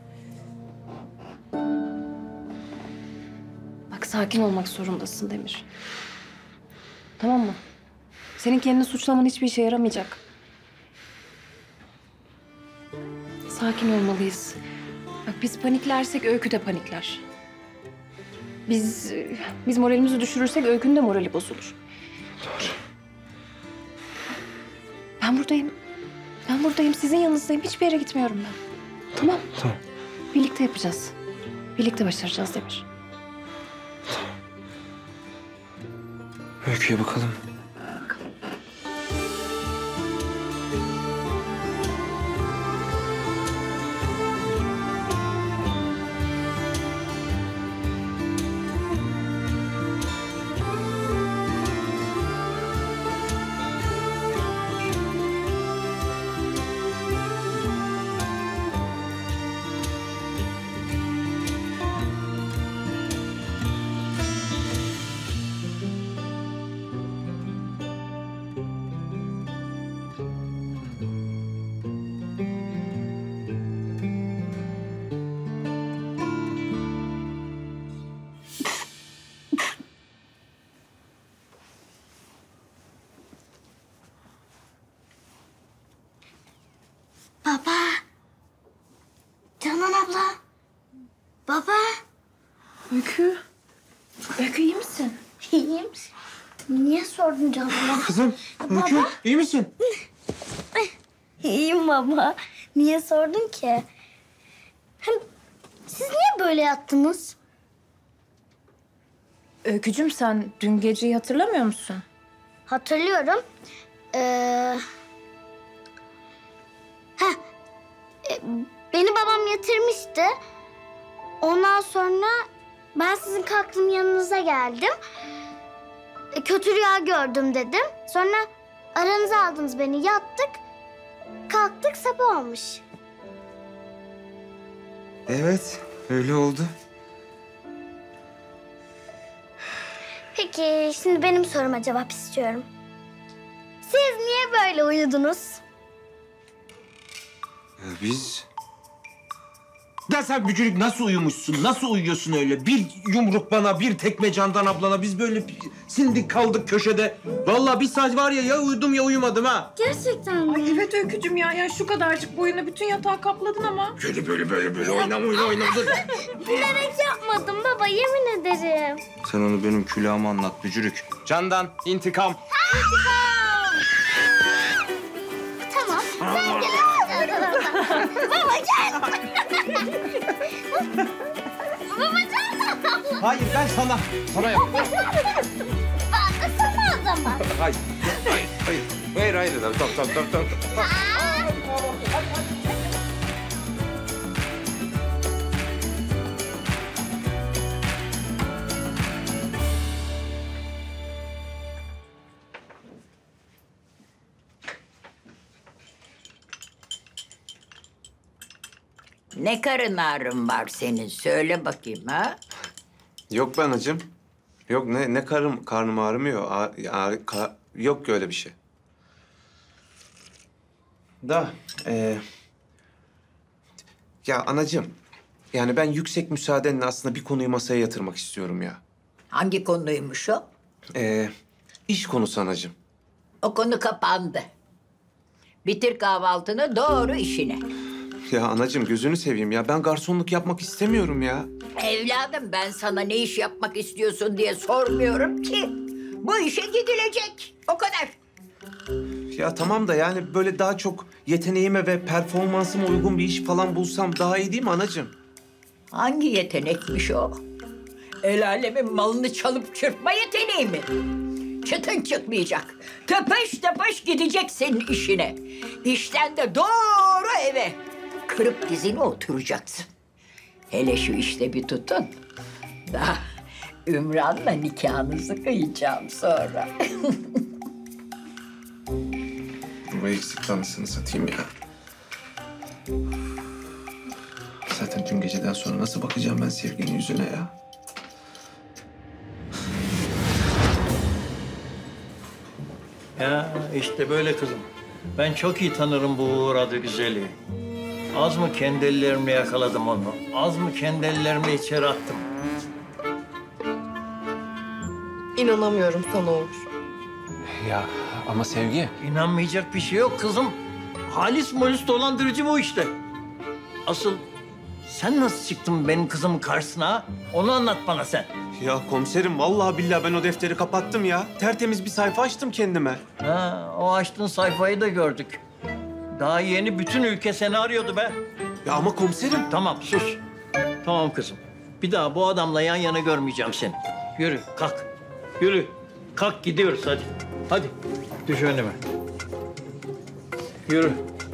Bak sakin olmak zorundasın Demir. Tamam mı? Senin kendini suçlaman hiçbir işe yaramayacak. Sakin olmalıyız. Bak biz paniklersek Öykü de panikler. Biz biz moralimizi düşürürsek Öykü'nün de morali bozulur. Doğru. Ben buradayım. Ben buradayım. Sizin yanınızdayım. Hiçbir yere gitmiyorum ben. Tamam. Tamam. Birlikte yapacağız. Birlikte başaracağız Demir. Öykü'ye bakalım. Baba. Canan abla. Baba. Öykü. Öykü iyi misin? İyiyim. Niye sordun Canan abla? Kızım, Öykü Baba. iyi misin? İyiyim baba. Niye sordun ki? Hem siz niye böyle yattınız? Öykücüm sen dün geceyi hatırlamıyor musun? Hatırlıyorum. Ee... Heh. E, beni babam yatırmıştı. Ondan sonra ben sizin kalktığım yanınıza geldim. E, kötü rüya gördüm dedim. Sonra aranıza aldınız beni. Yattık. Kalktık, sabah olmuş. Evet, öyle oldu. Peki şimdi benim soruma cevap istiyorum. Siz niye böyle uyudunuz? Ya biz... Ya sen bücürük nasıl uyumuşsun? Nasıl uyuyorsun öyle? Bir yumruk bana, bir tekme Candan ablana. Biz böyle bir sindik kaldık köşede. Vallahi bir saat var ya, ya uyudum ya uyumadım ha. Gerçekten mi? Ay evet Öykücüm ya. Ya şu kadarcık boyuna bütün yatağı kapladın ama. Böyle böyle böyle böyle oynama oyna oyna. Dur. Bilerek yapmadım baba, yemin ederim. Sen onu benim külahıma anlat bücürük. Candan, intikam. Tamam. Sen gel. Baba gel. Baba gel. Hayır ben sana, sana yap. Ben de sana o zaman. Hayır, hayır, hayır. Hayır, hayır. Tamam, tamam, tamam, tamam. Ne karın ağrın var senin? Söyle bakayım ha. Yok be anacığım. Yok ne ne karım karnım ağrımıyor. A, a- ka- yok ki öyle bir şey. Da e, ya anacığım. Yani ben yüksek müsaadenle aslında bir konuyu masaya yatırmak istiyorum ya. Hangi konuymuş o? E, iş konusu anacığım. O konu kapandı. Bitir kahvaltını, doğru işine. Ya anacığım gözünü seveyim ya. Ben garsonluk yapmak istemiyorum ya. Evladım ben sana ne iş yapmak istiyorsun diye sormuyorum ki. Bu işe gidilecek. O kadar. Ya tamam da yani böyle daha çok yeteneğime ve performansıma uygun bir iş falan bulsam daha iyi değil mi anacığım? Hangi yetenekmiş o? El alemin malını çalıp çırpma yeteneği mi? Çıtın çıkmayacak. Töpeş töpeş gideceksin işine. İşten de doğru eve. Kırıp dizine oturacaksın. Hele şu işte bir tutun. Daha Ümran'la nikahınızı kıyacağım sonra. Bu eksik anasını satayım ya. Zaten tüm geceden sonra nasıl bakacağım ben sevgilinin yüzüne ya? Ya işte böyle kızım. Ben çok iyi tanırım bu Uğur adı güzeli. Az mı kendi ellerimle yakaladım onu? Az mı kendi ellerimle içeri attım? İnanamıyorum sana Uğur. Ya ama Sevgi. İnanmayacak bir şey yok kızım. Halis molis dolandırıcı bu işte. Asıl sen nasıl çıktın benim kızımın karşısına ha? Onu anlat bana sen. Ya komiserim vallahi billahi ben o defteri kapattım ya. Tertemiz bir sayfa açtım kendime. Ha, o açtığın sayfayı da gördük. Daha yeni bütün ülke seni arıyordu be. Ya ama komiserim. Tamam sus. Tamam kızım. Bir daha bu adamla yan yana görmeyeceğim seni. Yürü kalk. Yürü. Kalk gidiyoruz hadi. Hadi düş önüme. Yürü.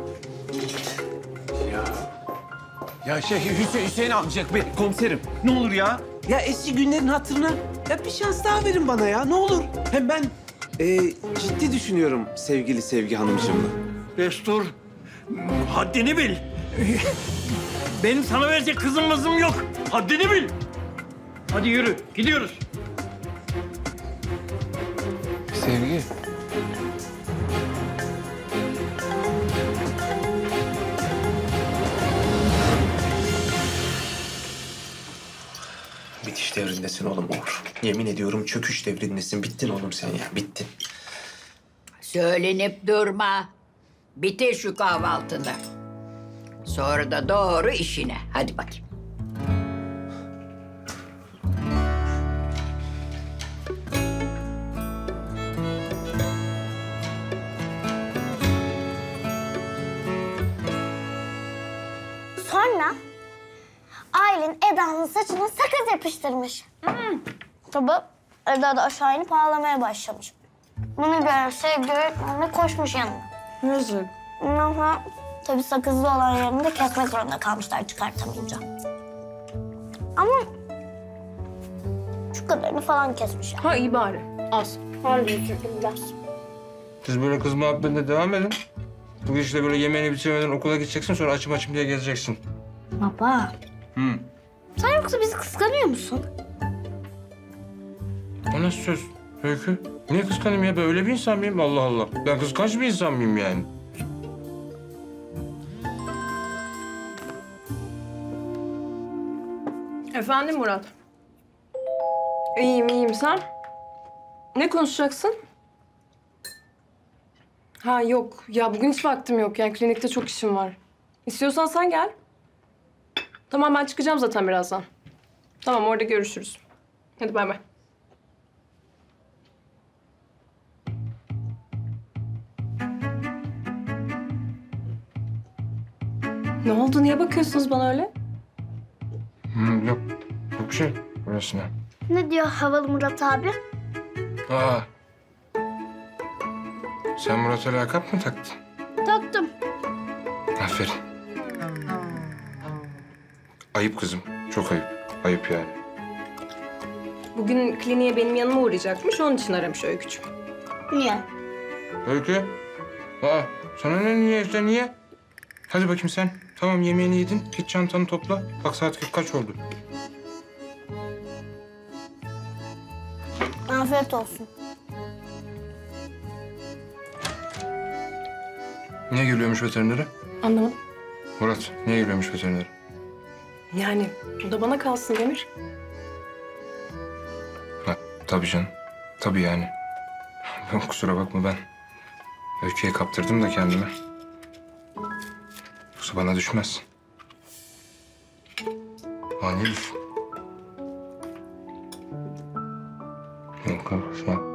Ya. Ya şey Hüseyin, Hüseyin amca be komiserim ne olur ya. Ya eski günlerin hatırına ya bir şans daha verin bana ya ne olur. Hem ben e, ciddi düşünüyorum sevgili Sevgi Hanımcığımla. Destur, haddini bil. Benim sana verecek kızım mızım yok. Haddini bil. Hadi yürü, gidiyoruz. Sevgi. Bitiş devrindesin oğlum Uğur. Yemin ediyorum çöküş devrindesin. Bittin oğlum sen ya, bittin. Söylenip durma. Bitir şu kahvaltını. Sonra da doğru işine. Hadi bakayım. Sonra Aylin Eda'nın saçına sakız yapıştırmış. Hmm. Tabii Eda da aşağı inip ağlamaya başlamış. Bunu gören Sevgi öğretmenle koşmuş yanına. Yazık. Ama tabii sakızlı olan yerini de kesmek zorunda kalmışlar çıkartamayınca. Ama şu kadarını falan kesmiş yani. Ha iyi bari. Az. Harbi üzüldüm biraz. Siz böyle kız muhabbetine devam edin. Bu işte böyle yemeğini bitirmeden okula gideceksin, sonra açım açım diye gezeceksin. Baba, Hı. sen yoksa bizi kıskanıyor musun? O nasıl söz Öykü? Niye kıskanayım ya? Ben öyle bir insan mıyım? Allah Allah. Ben kıskanç bir insan mıyım yani? Efendim Murat? İyiyim, iyiyim. Sen? Ne konuşacaksın? Ha yok. Ya bugün hiç vaktim yok. Yani klinikte çok işim var. İstiyorsan sen gel. Tamam ben çıkacağım zaten birazdan. Tamam orada görüşürüz. Hadi bay bay. Ne oldu? Niye bakıyorsunuz bana öyle? Hı, yok. Yok bir şey. Öylesine. Ne diyor havalı Murat abi? Aa. Sen Murat'a lakap mı taktın? Taktım. Aferin. Ayıp kızım. Çok ayıp. Ayıp yani. Bugün kliniğe benim yanıma uğrayacakmış. Onun için aramış Öykücüğüm. Niye? Öykü. Aa, sana ne niye işte niye? Hadi bakayım sen. Tamam yemeğini yedin. Git çantanı topla. Bak saat kaç oldu? Afiyet olsun. Niye geliyormuş veterinere? Anlamadım. Murat, niye geliyormuş veterinere? Yani bu da bana kalsın Demir. Ha, tabii canım. Tabii yani. Kusura bakma ben. Öykü'ye kaptırdım da kendime. Yoksa bana düşmez. Ha ne düşün? Yok yok şu an.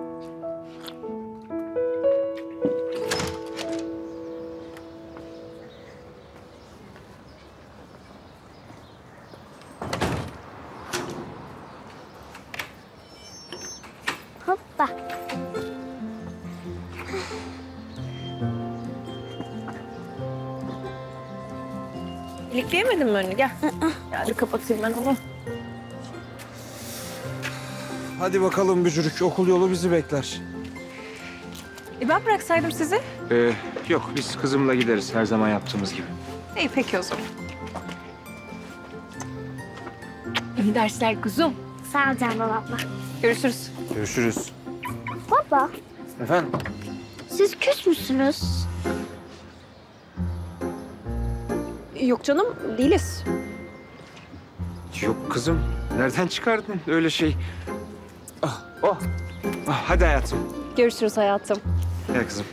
Hoppa. İlikleyemedim mi önünü? Gel. Gel kapatayım ben onu. Hadi bakalım Bücürük, okul yolu bizi bekler. E ben bıraksaydım sizi. Ee, yok biz kızımla gideriz her zaman yaptığımız gibi. İyi peki o zaman. İyi dersler kuzum. Sağ ol Canan abla. Görüşürüz. Görüşürüz. Baba, Efendim? siz küs müsünüz? Yok canım değiliz. Yok kızım. Nereden çıkardın öyle şey? Ah, oh. Ah, hadi hayatım. Görüşürüz hayatım. Gel kızım.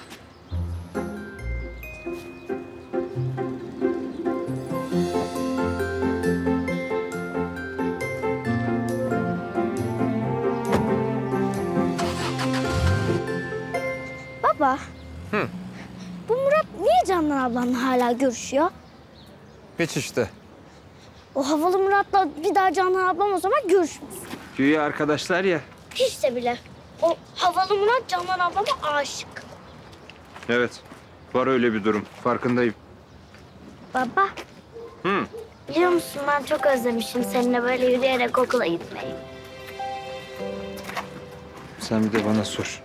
Baba. Hı. Bu Murat niye Canan ablamla hala görüşüyor? Geç işte. O havalı Murat'la bir daha Canan ablam o zaman görüşmez. Güya arkadaşlar ya. Hiç de bile. O havalı Murat Candan ablama aşık. Evet, var öyle bir durum. Farkındayım. Baba, Hı. biliyor musun ben çok özlemişim seninle böyle yürüyerek okula gitmeyi. Sen bir de bana sor.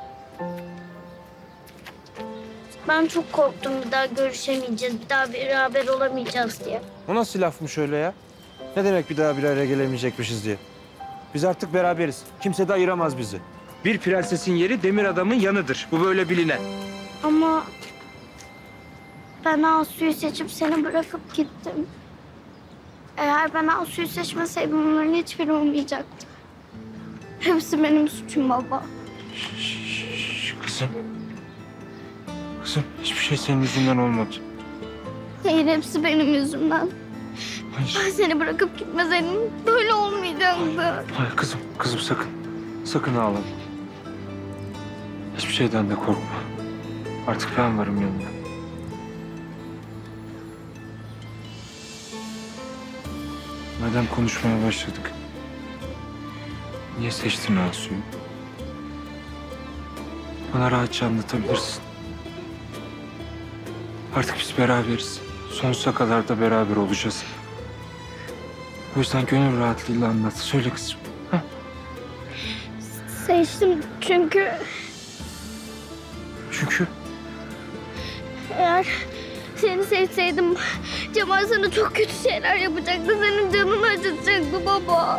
Ben çok korktum bir daha görüşemeyeceğiz, bir daha beraber olamayacağız diye. O nasıl lafmış öyle ya? Ne demek bir daha bir araya gelemeyecekmişiz diye? Biz artık beraberiz. Kimse de ayıramaz bizi. Bir prensesin yeri demir adamın yanıdır. Bu böyle bilinen. Ama ben Asu'yu seçip seni bırakıp gittim. Eğer ben Asu'yu seçmeseydim onların hiçbiri olmayacaktı. Hepsi benim suçum baba. Kızım. Kızım hiçbir şey senin yüzünden olmadı. Hayır hepsi benim yüzümden. Hayır. Ben seni bırakıp gitmeseydim böyle olmayacaktı. Hayır kızım, kızım sakın. Sakın ağlama. Hiçbir şeyden de korkma. Artık ben varım yanında. Madem konuşmaya başladık, niye seçtin Asu'yu? Bana rahatça anlatabilirsin. Artık biz beraberiz. Sonsuza kadar da beraber olacağız. O yüzden gönül rahatlığıyla anlat. Söyle kızım. Hah. Seçtim çünkü Çünkü eğer seni seçseydim Cemal sana çok kötü şeyler yapacaktı. Senin canını acıtacaktı baba.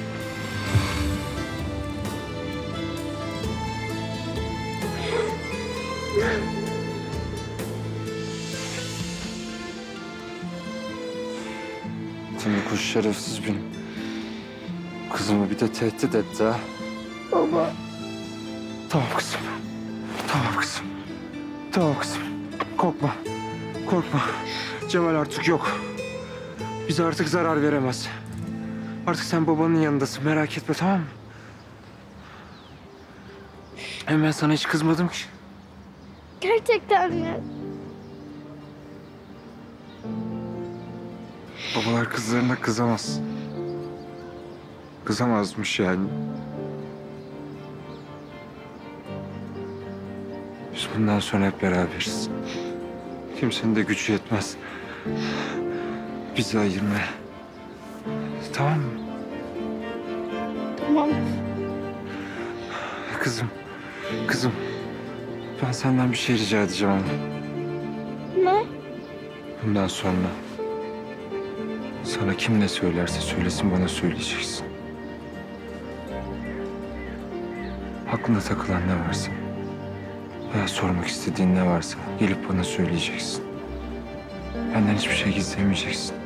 Timur kuş şerefsiz benim. Kızımı bir de tehdit etti ha. Baba. Tamam kızım. Tamam kızım. Tamam kızım. Korkma. Korkma. Cemal artık yok. Bize artık zarar veremez. Artık sen babanın yanındasın. Merak etme, tamam mı? Hem ben sana hiç kızmadım ki. Gerçekten mi? Babalar kızlarına kızamaz. Kızamazmış yani. Biz bundan sonra hep beraberiz. Kimsenin de gücü yetmez bizi ayırmaya. Tamam mı? Tamam. Kızım, kızım. Ben senden bir şey rica edeceğim ama. Ne? Bundan sonra sana kim ne söylerse söylesin bana söyleyeceksin. Aklına takılan ne varsa veya sormak istediğin ne varsa gelip bana söyleyeceksin. Benden hiçbir şey gizlemeyeceksin.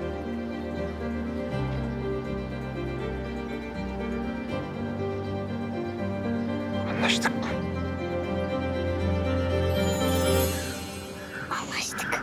Anlaştık mı? Anlaştık.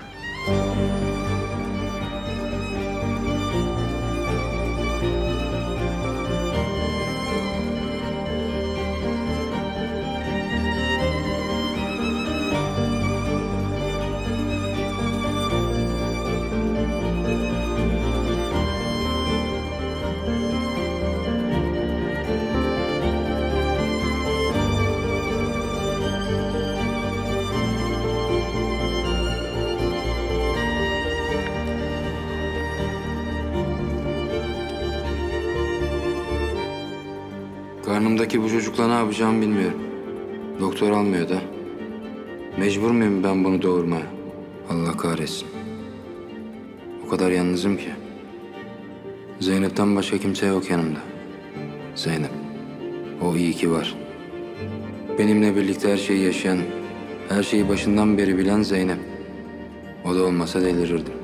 Karnımdaki bu çocukla ne yapacağımı bilmiyorum. Doktor almıyor da. Mecbur muyum ben bunu doğurmaya? Allah kahretsin. O kadar yalnızım ki. Zeynep'ten başka kimse yok yanımda. Zeynep. O iyi ki var. Benimle birlikte her şeyi yaşayan, her şeyi başından beri bilen Zeynep. O da olmasa delirirdim.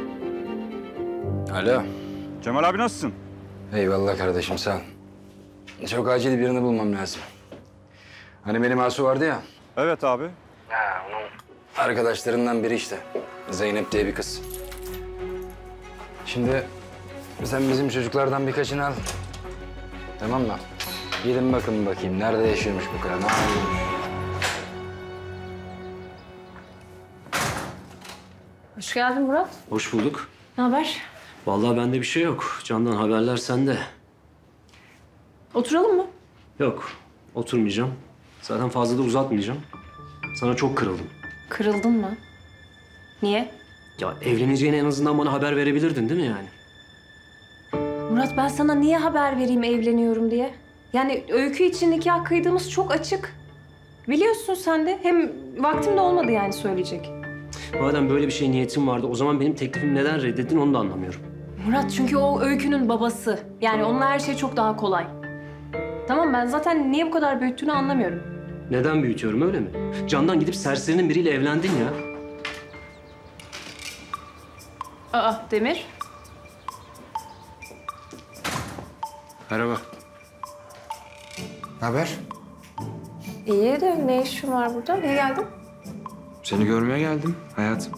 Alo. Cemal abi nasılsın? Eyvallah kardeşim, sağ ol. Çok acil birini bulmam lazım. Hani benim Asu vardı ya. Evet abi. Ha, onun arkadaşlarından biri işte. Zeynep diye bir kız. Şimdi sen bizim çocuklardan birkaçını al. Tamam mı? Gidin bakın bakayım nerede yaşıyormuş bu kadar, ne yapıyormuş? Hoş geldin Murat. Hoş bulduk. Ne haber? Vallahi bende bir şey yok. Candan haberler sende. Oturalım mı? Yok, oturmayacağım. Zaten fazla da uzatmayacağım. Sana çok kırıldım. Kırıldın mı? Niye? Ya evleneceğine en azından bana haber verebilirdin değil mi yani? Murat ben sana niye haber vereyim evleniyorum diye? Yani Öykü için nikah kıydığımız çok açık. Biliyorsun sen de. Hem vaktim de olmadı yani söyleyecek. Madem böyle bir şey niyetin vardı, o zaman benim teklifimi neden reddettin onu da anlamıyorum. Murat çünkü o Öykü'nün babası. Yani onunla her şey çok daha kolay. Tamam ben zaten niye bu kadar büyüttüğünü anlamıyorum. Neden büyütüyorum öyle mi? Candan gidip serserinin biriyle evlendin ya. Aa Demir. Merhaba. Ne haber? İyi de ne işin var burada? Niye geldin? Seni görmeye geldim hayatım.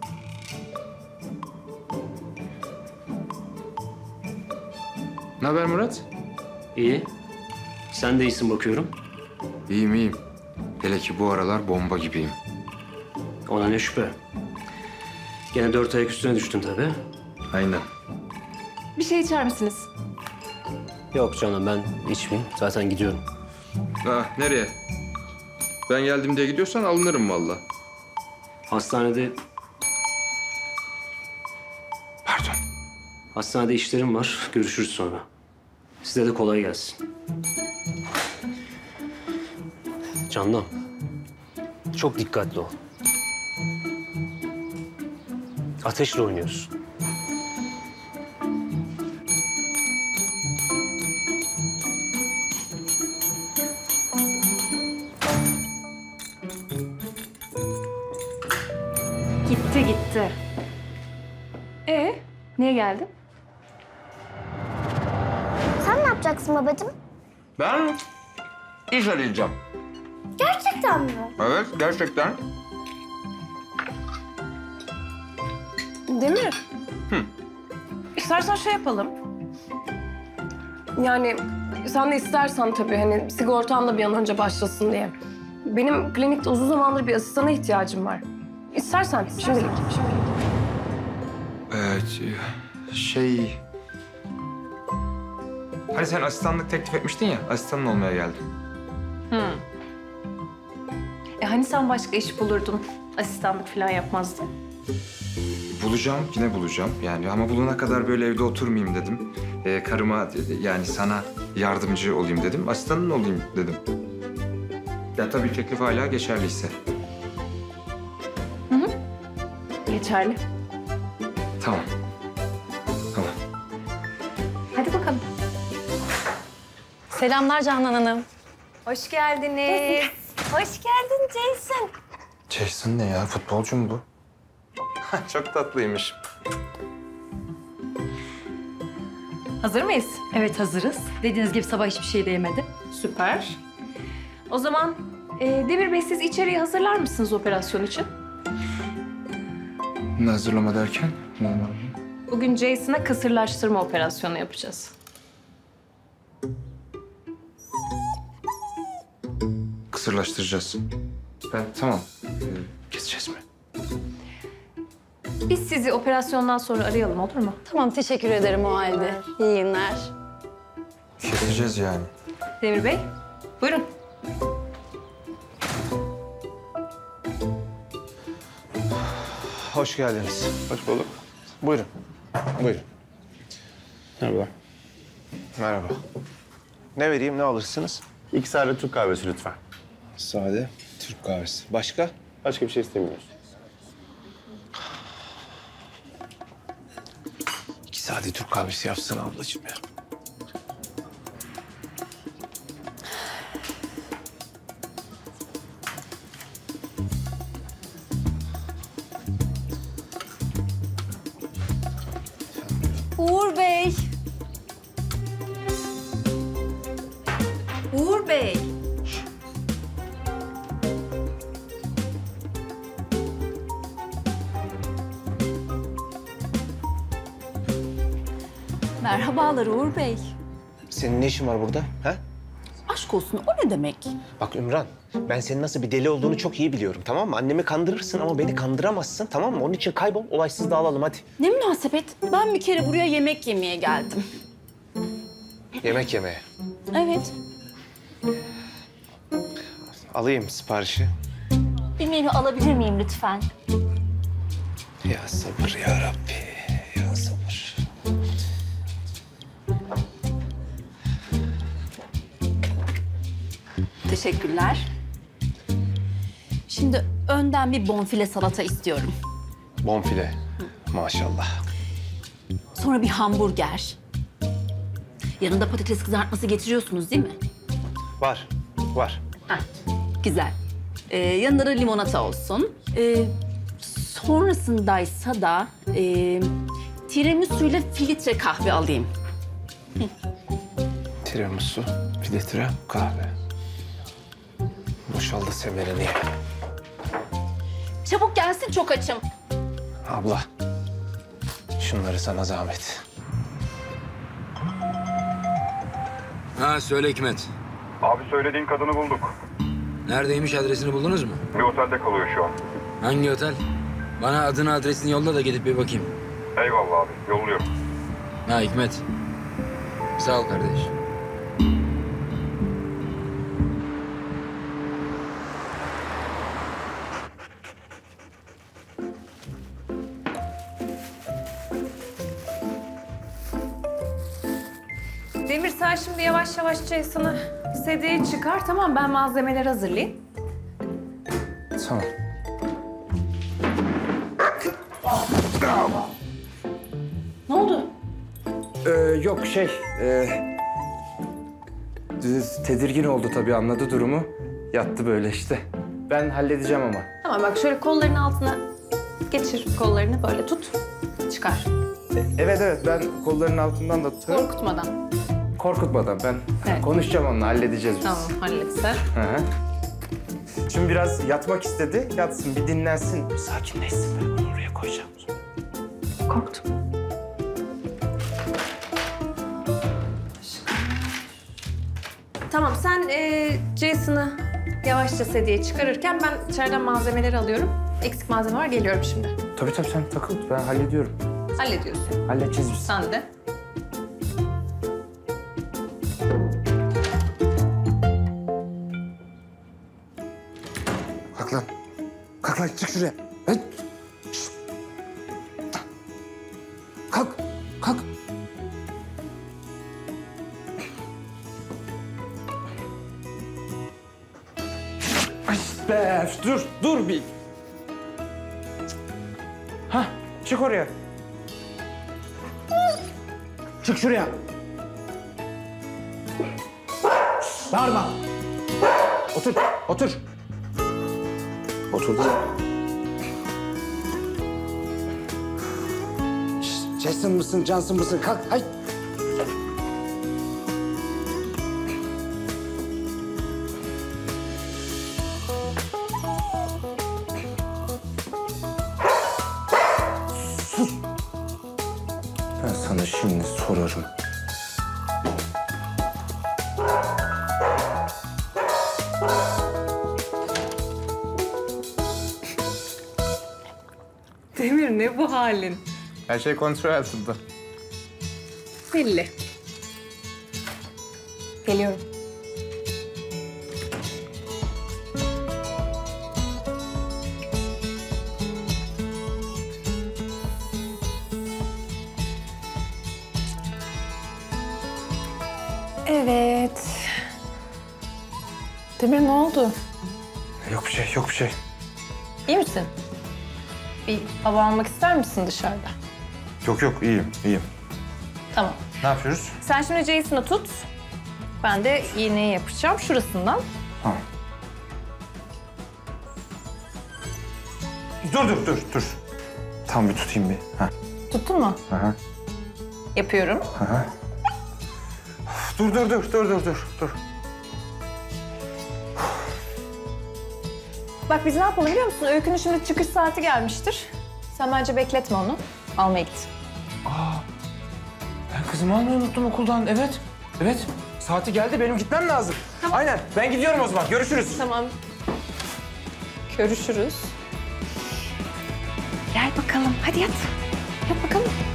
Ne haber Murat? İyi. Sen de iyisin bakıyorum. İyiyim iyiyim. Hele ki bu aralar bomba gibiyim. Ona ne şüphe. Gene dört ayak üstüne düştün tabii. Aynen. Bir şey içer misiniz? Yok canım ben içmeyeyim. Zaten gidiyorum. Ha, nereye? Ben geldim diye gidiyorsan alınırım valla. Hastanede... Pardon. Hastanede işlerim var. Görüşürüz sonra. Size de kolay gelsin. Candan. Çok dikkatli ol. Ateşle oynuyorsun. Gitti gitti. Ee, niye geldin? Sen ne yapacaksın babacığım? Ben iş arayacağım. Gerçekten mi? Evet, gerçekten. Demir. Hı. İstersen şey yapalım. Yani sen de istersen tabii hani sigortan da bir an önce başlasın diye. Benim klinikte uzun zamandır bir asistana ihtiyacım var. İstersen şimdilik. şimdilik. Evet, şey... Hani sen asistanlık teklif etmiştin ya, asistanın olmaya geldim. Hı. E hani sen başka iş bulurdun, asistanlık falan yapmazdın? Bulacağım, yine bulacağım. Yani ama bulana kadar böyle evde oturmayayım dedim. Ee, karıma yani sana yardımcı olayım dedim. Asistanın olayım dedim. Ya tabii teklif hala geçerliyse. Hı hı. Geçerli. Tamam. Tamam. Hadi bakalım. Selamlar Canan Hanım. Hoş geldiniz. Hoş geldin Jason. Jason ne ya? Futbolcu mu bu? Çok tatlıymış. Hazır mıyız? Evet hazırız. Dediğiniz gibi sabah hiçbir şey de yemedim. Süper. O zaman e, Demir Bey siz içeriği hazırlar mısınız operasyon için? Ne hazırlama derken? Bugün Jason'a kısırlaştırma operasyonu yapacağız. Kısırlaştıracağız. Ben tamam. Ee, keseceğiz mi? Biz sizi operasyondan sonra arayalım olur mu? Tamam teşekkür ederim o halde. İyi günler. Keseceğiz yani. Demir Bey, buyurun. Hoş geldiniz. Hoş bulduk. Buyurun. Buyurun. Merhaba. Merhaba. Ne vereyim, ne alırsınız? İki sade Türk kahvesi lütfen. Sade Türk kahvesi. Başka? Başka bir şey istemiyoruz. İki sade Türk kahvesi yapsana ablacığım ya. Uğur Bey. Bey. Merhabalar Uğur Bey. Senin ne işin var burada? Ha? Aşk olsun, o ne demek? Bak Ümran, ben senin nasıl bir deli olduğunu çok iyi biliyorum, tamam mı? Annemi kandırırsın ama beni kandıramazsın, tamam mı? Onun için kaybol, olaysız dağılalım hadi. Ne münasebet? Ben bir kere buraya yemek yemeye geldim. Yemek yemeye. Evet. Alayım siparişi. Bir menü alabilir miyim lütfen? Ya sabır ya Rabbi, ya sabır. Teşekkürler. Şimdi önden bir bonfile salata istiyorum. Bonfile, maşallah. Sonra bir hamburger. Yanında patates kızartması getiriyorsunuz değil mi? Var, var. Heh, güzel. Ee, yanında da limonata olsun. Ee, sonrasındaysa da e, tiramisu ile filtre kahve alayım. Tiramisu, filtre, kahve. Boşaldı semerini. Çabuk gelsin, çok açım. Abla, şunları sana zahmet. Ha söyle Hikmet. Abi söylediğin kadını bulduk. Neredeymiş, adresini buldunuz mu? Bir otelde kalıyor şu an. Hangi otel? Bana adını adresini yolla da gidip bir bakayım. Eyvallah abi, yolluyorum. Ha Hikmet. Sağ ol kardeş. Demir sen şimdi yavaş yavaş Jason'ı sedyeye çıkar. Tamam, ben malzemeleri hazırlayayım. Tamam. Ne oldu? Ee, yok şey, e, tedirgin oldu tabii, anladı durumu. Yattı böyle işte. Ben halledeceğim ama. Tamam bak, şöyle kollarının altına geçir, kollarını böyle tut. Çıkar. Evet evet, ben kollarının altından da tutarım. Korkutmadan. Korkutmadan ben Evet. konuşacağım onunla, halledeceğiz biz. Tamam, hallet sen. Hı hı. Şimdi biraz yatmak istedi, yatsın, bir dinlensin, bir sakinleşsin. Ben onu oraya koyacağım. Korktum. Tamam, sen e, Jason'ı yavaşça sedyeye çıkarırken ben içeriden malzemeleri alıyorum. Eksik malzeme var, geliyorum şimdi. Tabii tabii, sen takıl, ben hallediyorum. Hallediyorsun. Halledeceğiz biz. Sen de. Kalk lan. Kalk lan, çık şuraya. Hey. Şişt. Kalk, kalk. Ay be, dur, dur bir. Hah, çık oraya. Çık şuraya. Bağırma. Otur, otur. Oturdu. Şşt, Jason mısın, Johnson mısın? Kalk, hay. Sus. Ben sana şimdi sorarım. Demir, ne bu halin? Her şey kontrol altında. Belli. Geliyorum. Evet. Demir, ne oldu? Yok bir şey, yok bir şey. İyi misin? Bir hava almak ister misin dışarıda? Yok yok, iyiyim, iyiyim. Tamam. Ne yapıyoruz? Sen şimdi Jason'ı tut. Ben de iğneyi yapacağım şurasından. Tamam. Dur, dur, dur, dur. Tam bir tutayım bir. Ha. Tuttun mu? Aha. Yapıyorum. Aha. Dur, dur, dur, dur, dur, dur, dur. Bak biz ne yapalım biliyor musun? Öykü'nün şimdi çıkış saati gelmiştir. Sen bence bekletme onu. Almaya git. Aa, ben kızımı almayı unuttum okuldan. Evet, evet. Saati geldi, benim gitmem lazım. Aynen, ben gidiyorum o zaman. Görüşürüz. Tamam. Görüşürüz. Gel bakalım. Hadi yat. Yat bakalım.